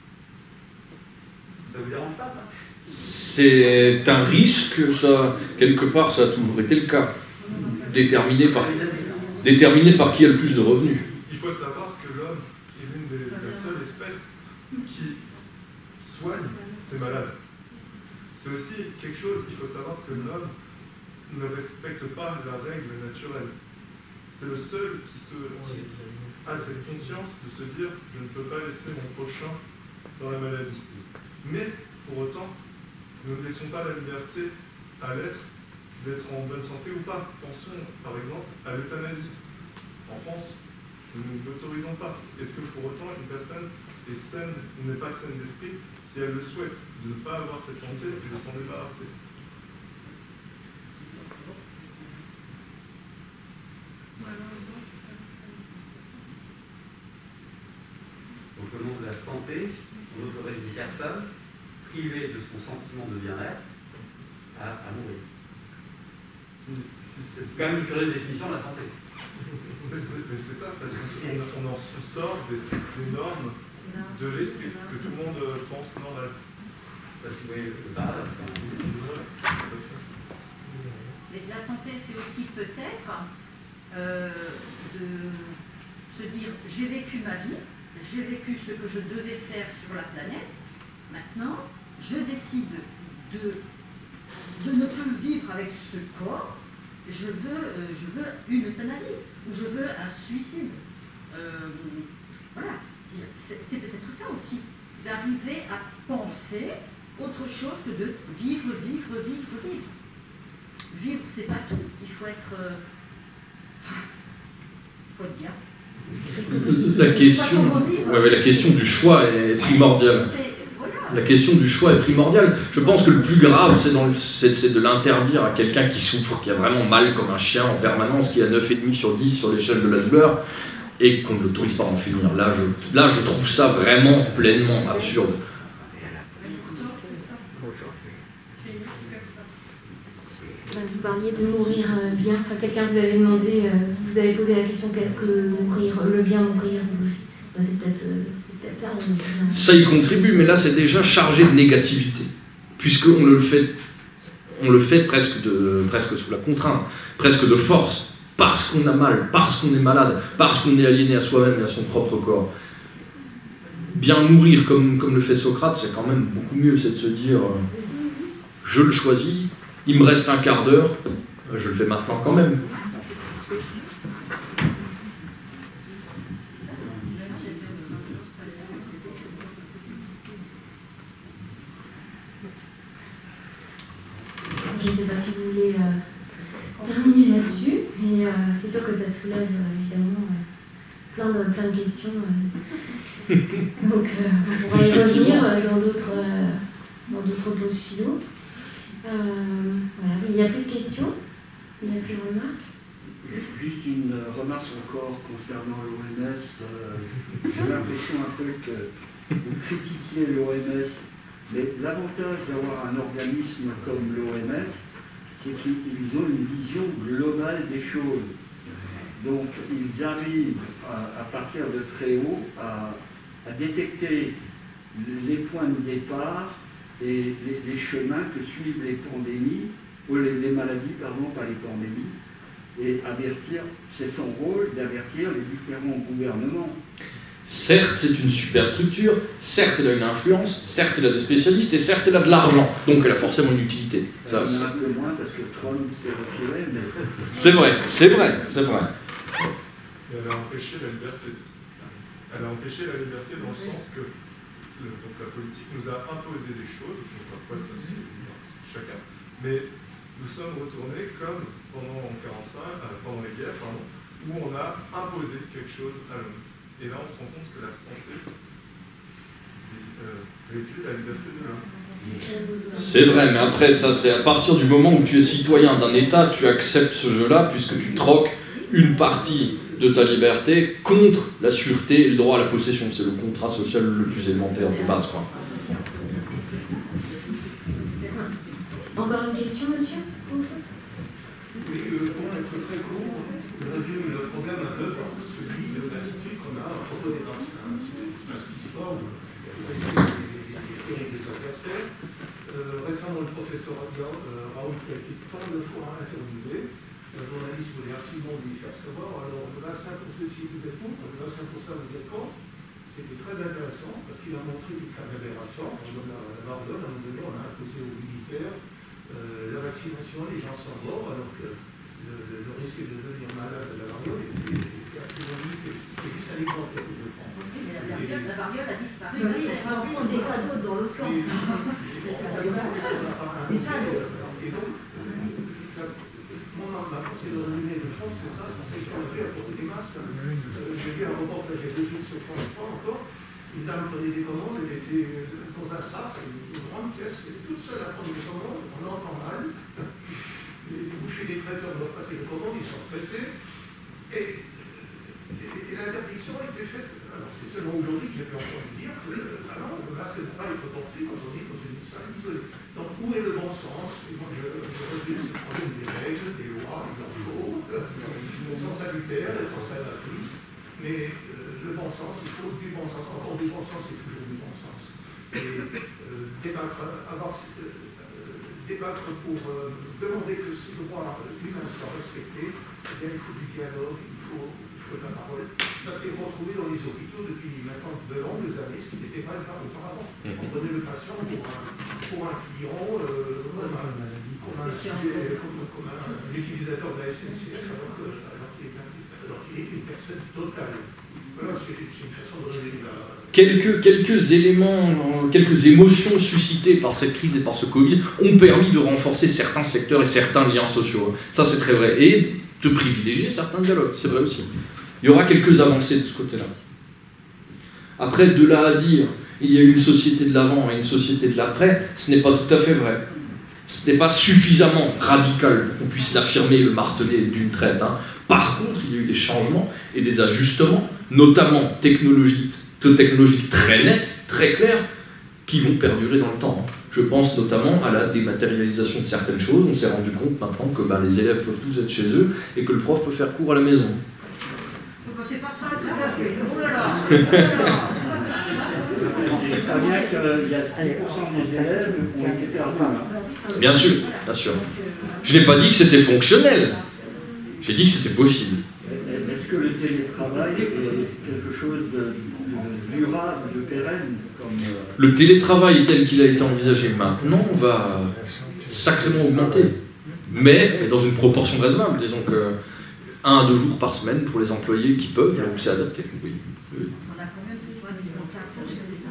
Ça ne vous dérange pas, ça? C'est un risque, ça, quelque part, ça a toujours été le cas. Déterminé par, déterminé par qui a le plus de revenus. Il faut savoir que l'homme est l'une des la seule espèce qui soigne ses malades. C'est aussi quelque chose qu'il faut savoir que l'homme ne respecte pas la règle naturelle. C'est le seul qui, se, qui a cette conscience de se dire je ne peux pas laisser mon prochain dans la maladie. Mais pour autant, nous ne laissons pas la liberté à l'être d'être en bonne santé ou pas. Pensons par exemple à l'euthanasie. En France, nous ne l'autorisons pas. Est-ce que pour autant une personne est saine ou n'est pas saine d'esprit si elle le souhaite, de ne pas avoir cette santé et de s'en débarrasser? Donc au nom de la santé, on autorise une personne privée de son sentiment de bien-être à, à mourir. C'est quand même une curieuse définition de la santé. C'est ça, parce qu'on on en sort des, des normes de l'esprit, que tout le monde pense normal. Parce que vous voyez le paradoxe. Mais la santé, c'est aussi peut-être euh, de se dire j'ai vécu ma vie, j'ai vécu ce que je devais faire sur la planète, maintenant je décide de, de ne plus vivre avec ce corps, je veux, euh, je veux une euthanasie, ou je veux un suicide. Euh, voilà, c'est peut-être ça aussi, d'arriver à penser autre chose que de vivre, vivre, vivre, vivre. Vivre, c'est pas tout, il faut être... Euh, il faut être bien. La question, ouais, ouais, la question du choix est primordiale. La question du choix est primordiale. Je pense que le plus grave, c'est de l'interdire à quelqu'un qui souffre, qui a vraiment mal comme un chien en permanence, qui a neuf virgule cinq sur dix sur l'échelle de la douleur, et qu'on ne l'autorise pas à en finir. Là je, là, je trouve ça vraiment pleinement absurde. Vous parliez de mourir bien. Enfin, quelqu'un vous avait demandé, vous avez posé la question qu'est-ce que mourir, le bien mourir. C'est peut-être peut ça. On... Ça y contribue, mais là c'est déjà chargé de négativité, puisqu'on le fait, on le fait presque, de, presque sous la contrainte, presque de force, parce qu'on a mal, parce qu'on est malade, parce qu'on est aliéné à soi-même et à son propre corps. Bien mourir comme, comme le fait Socrate, c'est quand même beaucoup mieux, c'est de se dire euh, je le choisis, il me reste un quart d'heure, je le fais maintenant quand même. Je ne sais pas si vous voulez euh, terminer là-dessus, mais euh, c'est sûr que ça soulève euh, évidemment euh, plein, de, plein de questions. Euh. Donc euh, on pourra y revenir euh, dans d'autres euh, pauses philo. Euh, voilà. Il n'y a plus de questions? Il n'y a plus de remarques? Juste une remarque encore concernant l'O M S. Euh, J'ai l'impression un peu que vous critiquiez l'O M S. Mais l'avantage d'avoir un organisme comme l'O M S, c'est qu'ils ont une vision globale des choses. Donc, ils arrivent, à, à partir de très haut, à, à détecter les points de départ et les, les chemins que suivent les pandémies, ou les, les maladies, pardon, pas les pandémies, et avertir, c'est son rôle d'avertir les différents gouvernements. Certes, c'est une superstructure, certes, elle a une influence, certes, elle a des spécialistes, et certes, elle a de l'argent, donc elle a forcément une utilité. Ça, il y en a un peu moins parce que Trump s'est retiré, mais... C'est vrai, c'est vrai, c'est vrai. Et elle a empêché la liberté. Elle a empêché la liberté dans le sens que le, donc la politique nous a imposé des choses, donc parfois ça c'est chacun, mais nous sommes retournés comme pendant quarante-cinq, euh, pendant les guerres, pardon, où on a imposé quelque chose à l'homme. Et là, on se rend compte que la santé euh, véhicule la liberté de l'homme. C'est vrai, mais après, ça, c'est à partir du moment où tu es citoyen d'un État, tu acceptes ce jeu-là, puisque tu troques une partie de ta liberté contre la sûreté et le droit à la possession. C'est le contrat social le plus élémentaire de base, quoi. Encore une question, monsieur? Oui, euh, pour être très court, je résume le problème un peu par celui de l'attitude qu'on a à propos des vaccins. L'instistement, des adversaires. Euh, récemment, le professeur euh, Raoult a été tant de fois interviewé. Un journaliste voulait absolument lui faire savoir. Alors, le vaccin pour ceci, vous êtes pour, le vaccin pour ça, vous êtes contre. C'était très intéressant parce qu'il a montré du cas d'aberration. À Bardone, à un moment donné, on a imposé aux militaires euh, la vaccination, les gens sont morts, alors que le, le, le risque de devenir malade de la variole était, était absolument limité. C'est juste un exemple que je prends. Oui, mais la variole, la variole a disparu. Oui, on prend des cadeaux dans l'autre sens. Et donc, mon c'est le résumé de France, c'est ça, c'est ce qu'on a fait à propos des masques. Euh, J'ai vu un reportage il y a deux jours sur France trois encore. Une dame prenait des commandes, elle était dans un sas, une grande pièce, elle était toute seule à prendre des commandes, on entend mal. Les bouchers des traiteurs doivent passer des commandes, ils sont stressés. Et, et, et l'interdiction a été faite. Alors c'est seulement aujourd'hui que j'ai pu entendre dire que ah non, le masque de paille, il faut porter quand on est dans une salle isolée. Donc où est le bon sens? Et moi je, je résume ce problème des règles, des lois, il en faut. Elles sont salutaires, elles sont salvatrices. Mais euh, le bon sens, il faut du bon sens. Encore du bon sens, c'est toujours du bon sens. Et euh, débattre, avoir, euh, débattre pour euh, demander que ce droit humain soit respecté, eh bien, il faut du dialogue, il faut, il faut de la parole. Ça s'est retrouvé dans les hôpitaux depuis maintenant de longues années, ce qui n'était pas le cas auparavant. On prenait le patient pour un, pour un client, euh, comme, un, comme, un sujet, comme, comme un, un utilisateur de la S N C F, alors que, alors qu'il est, alors qu'il est une personne totale. Voilà, c'est une façon de résumer la... Quelques, quelques éléments, quelques émotions suscitées par cette crise et par ce Covid ont permis de renforcer certains secteurs et certains liens sociaux. Ça, c'est très vrai. Et de privilégier certains dialogues, c'est vrai aussi. Il y aura quelques avancées de ce côté-là. Après, de là à dire, il y a une société de l'avant et une société de l'après, ce n'est pas tout à fait vrai. Ce n'est pas suffisamment radical pour qu'on puisse l'affirmer et le marteler d'une traite. Hein. Par contre, il y a eu des changements et des ajustements, notamment technologiques, technologiques très nettes, très claires, qui vont perdurer dans le temps. Je pense notamment à la dématérialisation de certaines choses. On s'est rendu compte maintenant que ben, les élèves peuvent tous être chez eux et que le prof peut faire cours à la maison. C'est pas ça, tout à fait. Oh là là, oh là là. Il faut bien qu'il y a dix pour cent des élèves qui ont été perdus. Bien sûr, bien sûr. Je n'ai pas dit que c'était fonctionnel. J'ai dit que c'était possible. Est-ce que le télétravail est quelque chose de, de durable, de pérenne comme... Le télétravail tel qu'il a été envisagé maintenant va sacrément augmenter. Mais, mais dans une proportion raisonnable. Disons que un à deux jours par semaine pour les employés qui peuvent, donc c'est adapté. Oui. Oui. On a quand même besoin des contacts chez les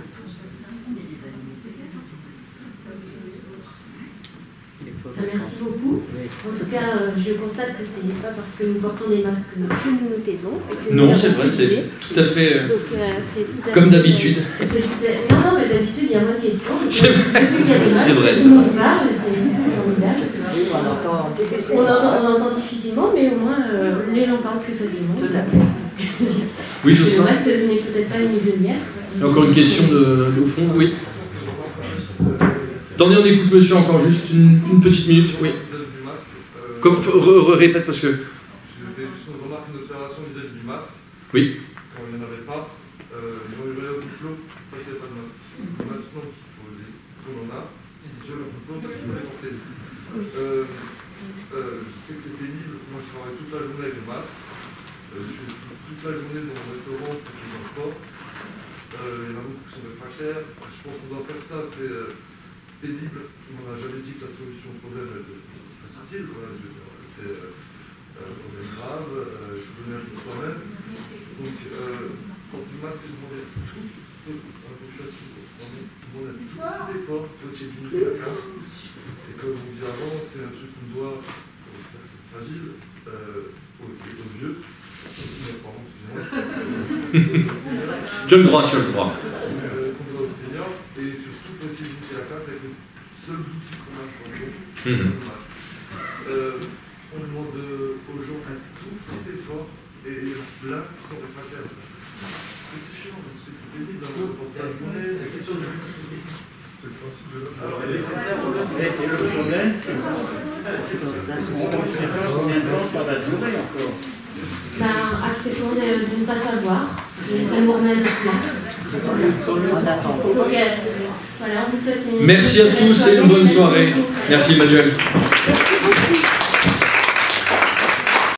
Merci beaucoup. En tout cas, je constate que ce n'est pas parce que nous portons des masques que nous nous taisons. Non, c'est vrai, c'est tout à fait Donc, euh, c'est tout à comme fait, d'habitude. euh, Non, non, mais d'habitude, il y a moins de questions. C'est vrai, c'est vrai. Tout le monde parle, c'est formidable. On entend, on, entend, on entend difficilement, mais au moins, euh, les gens parlent plus facilement. Oui, je C'est sais. vrai que ce n'est peut-être pas une muselière. Encore une question de, de au fond, oui. Attendez, on écoute monsieur encore juste une, une petite minute, oui. Comme, re, re, répète parce que... Je vais juste remarquer une observation vis-à-vis du masque. Oui. Quand il n'y en avait pas, euh, ils ont eu au diplôme parce qu'il n'y avait pas de masque. Maintenant qu'il faut des diplômes en a, ils disent le diplôme parce qu'il faut les porter. Euh, euh, je sais que c'est pénible, moi je travaille toute la journée avec le masque. Euh, je suis toute la journée dans mon restaurant pour que j'en porte. Euh, il y en a beaucoup qui sont réfractaires. Je pense qu'on doit faire ça, c'est euh, pénible. On n'a jamais dit que la solution au problème serait facile. Voilà, c'est euh, un problème grave, euh, il faut donner un peu de soi-même. Donc, euh, quand du masque, c'est demander un tout petit peu à la population, on demande un tout petit effort pour essayer de limiter la casse. Et comme on disait avant, c'est un truc qu'on doit aux personnes fragiles, euh, aux, aux vieux, aussi mes parents, excusez-moi. Je le crois, je le crois. Qu'on doit aux seniors, et surtout pour essayer de limiter la casse avec les seuls outils qu'on a pour le Mmh. masque. Euh, on demande aux gens un tout petit effort, et il y en a plein qui sont réfractaires à ça. C'est chiant, c'est pénible d'avoir pour faire la journée. C'est le principe de l'homme. Et le problème, c'est qu'on ne sait pas combien de temps ça va durer encore. Ben, acceptons de, de ne pas savoir, et ça nous remet à notre place. Donc, euh, voilà, on vous souhaite une Merci à tous et une bonne soirée. Merci Emmanuel.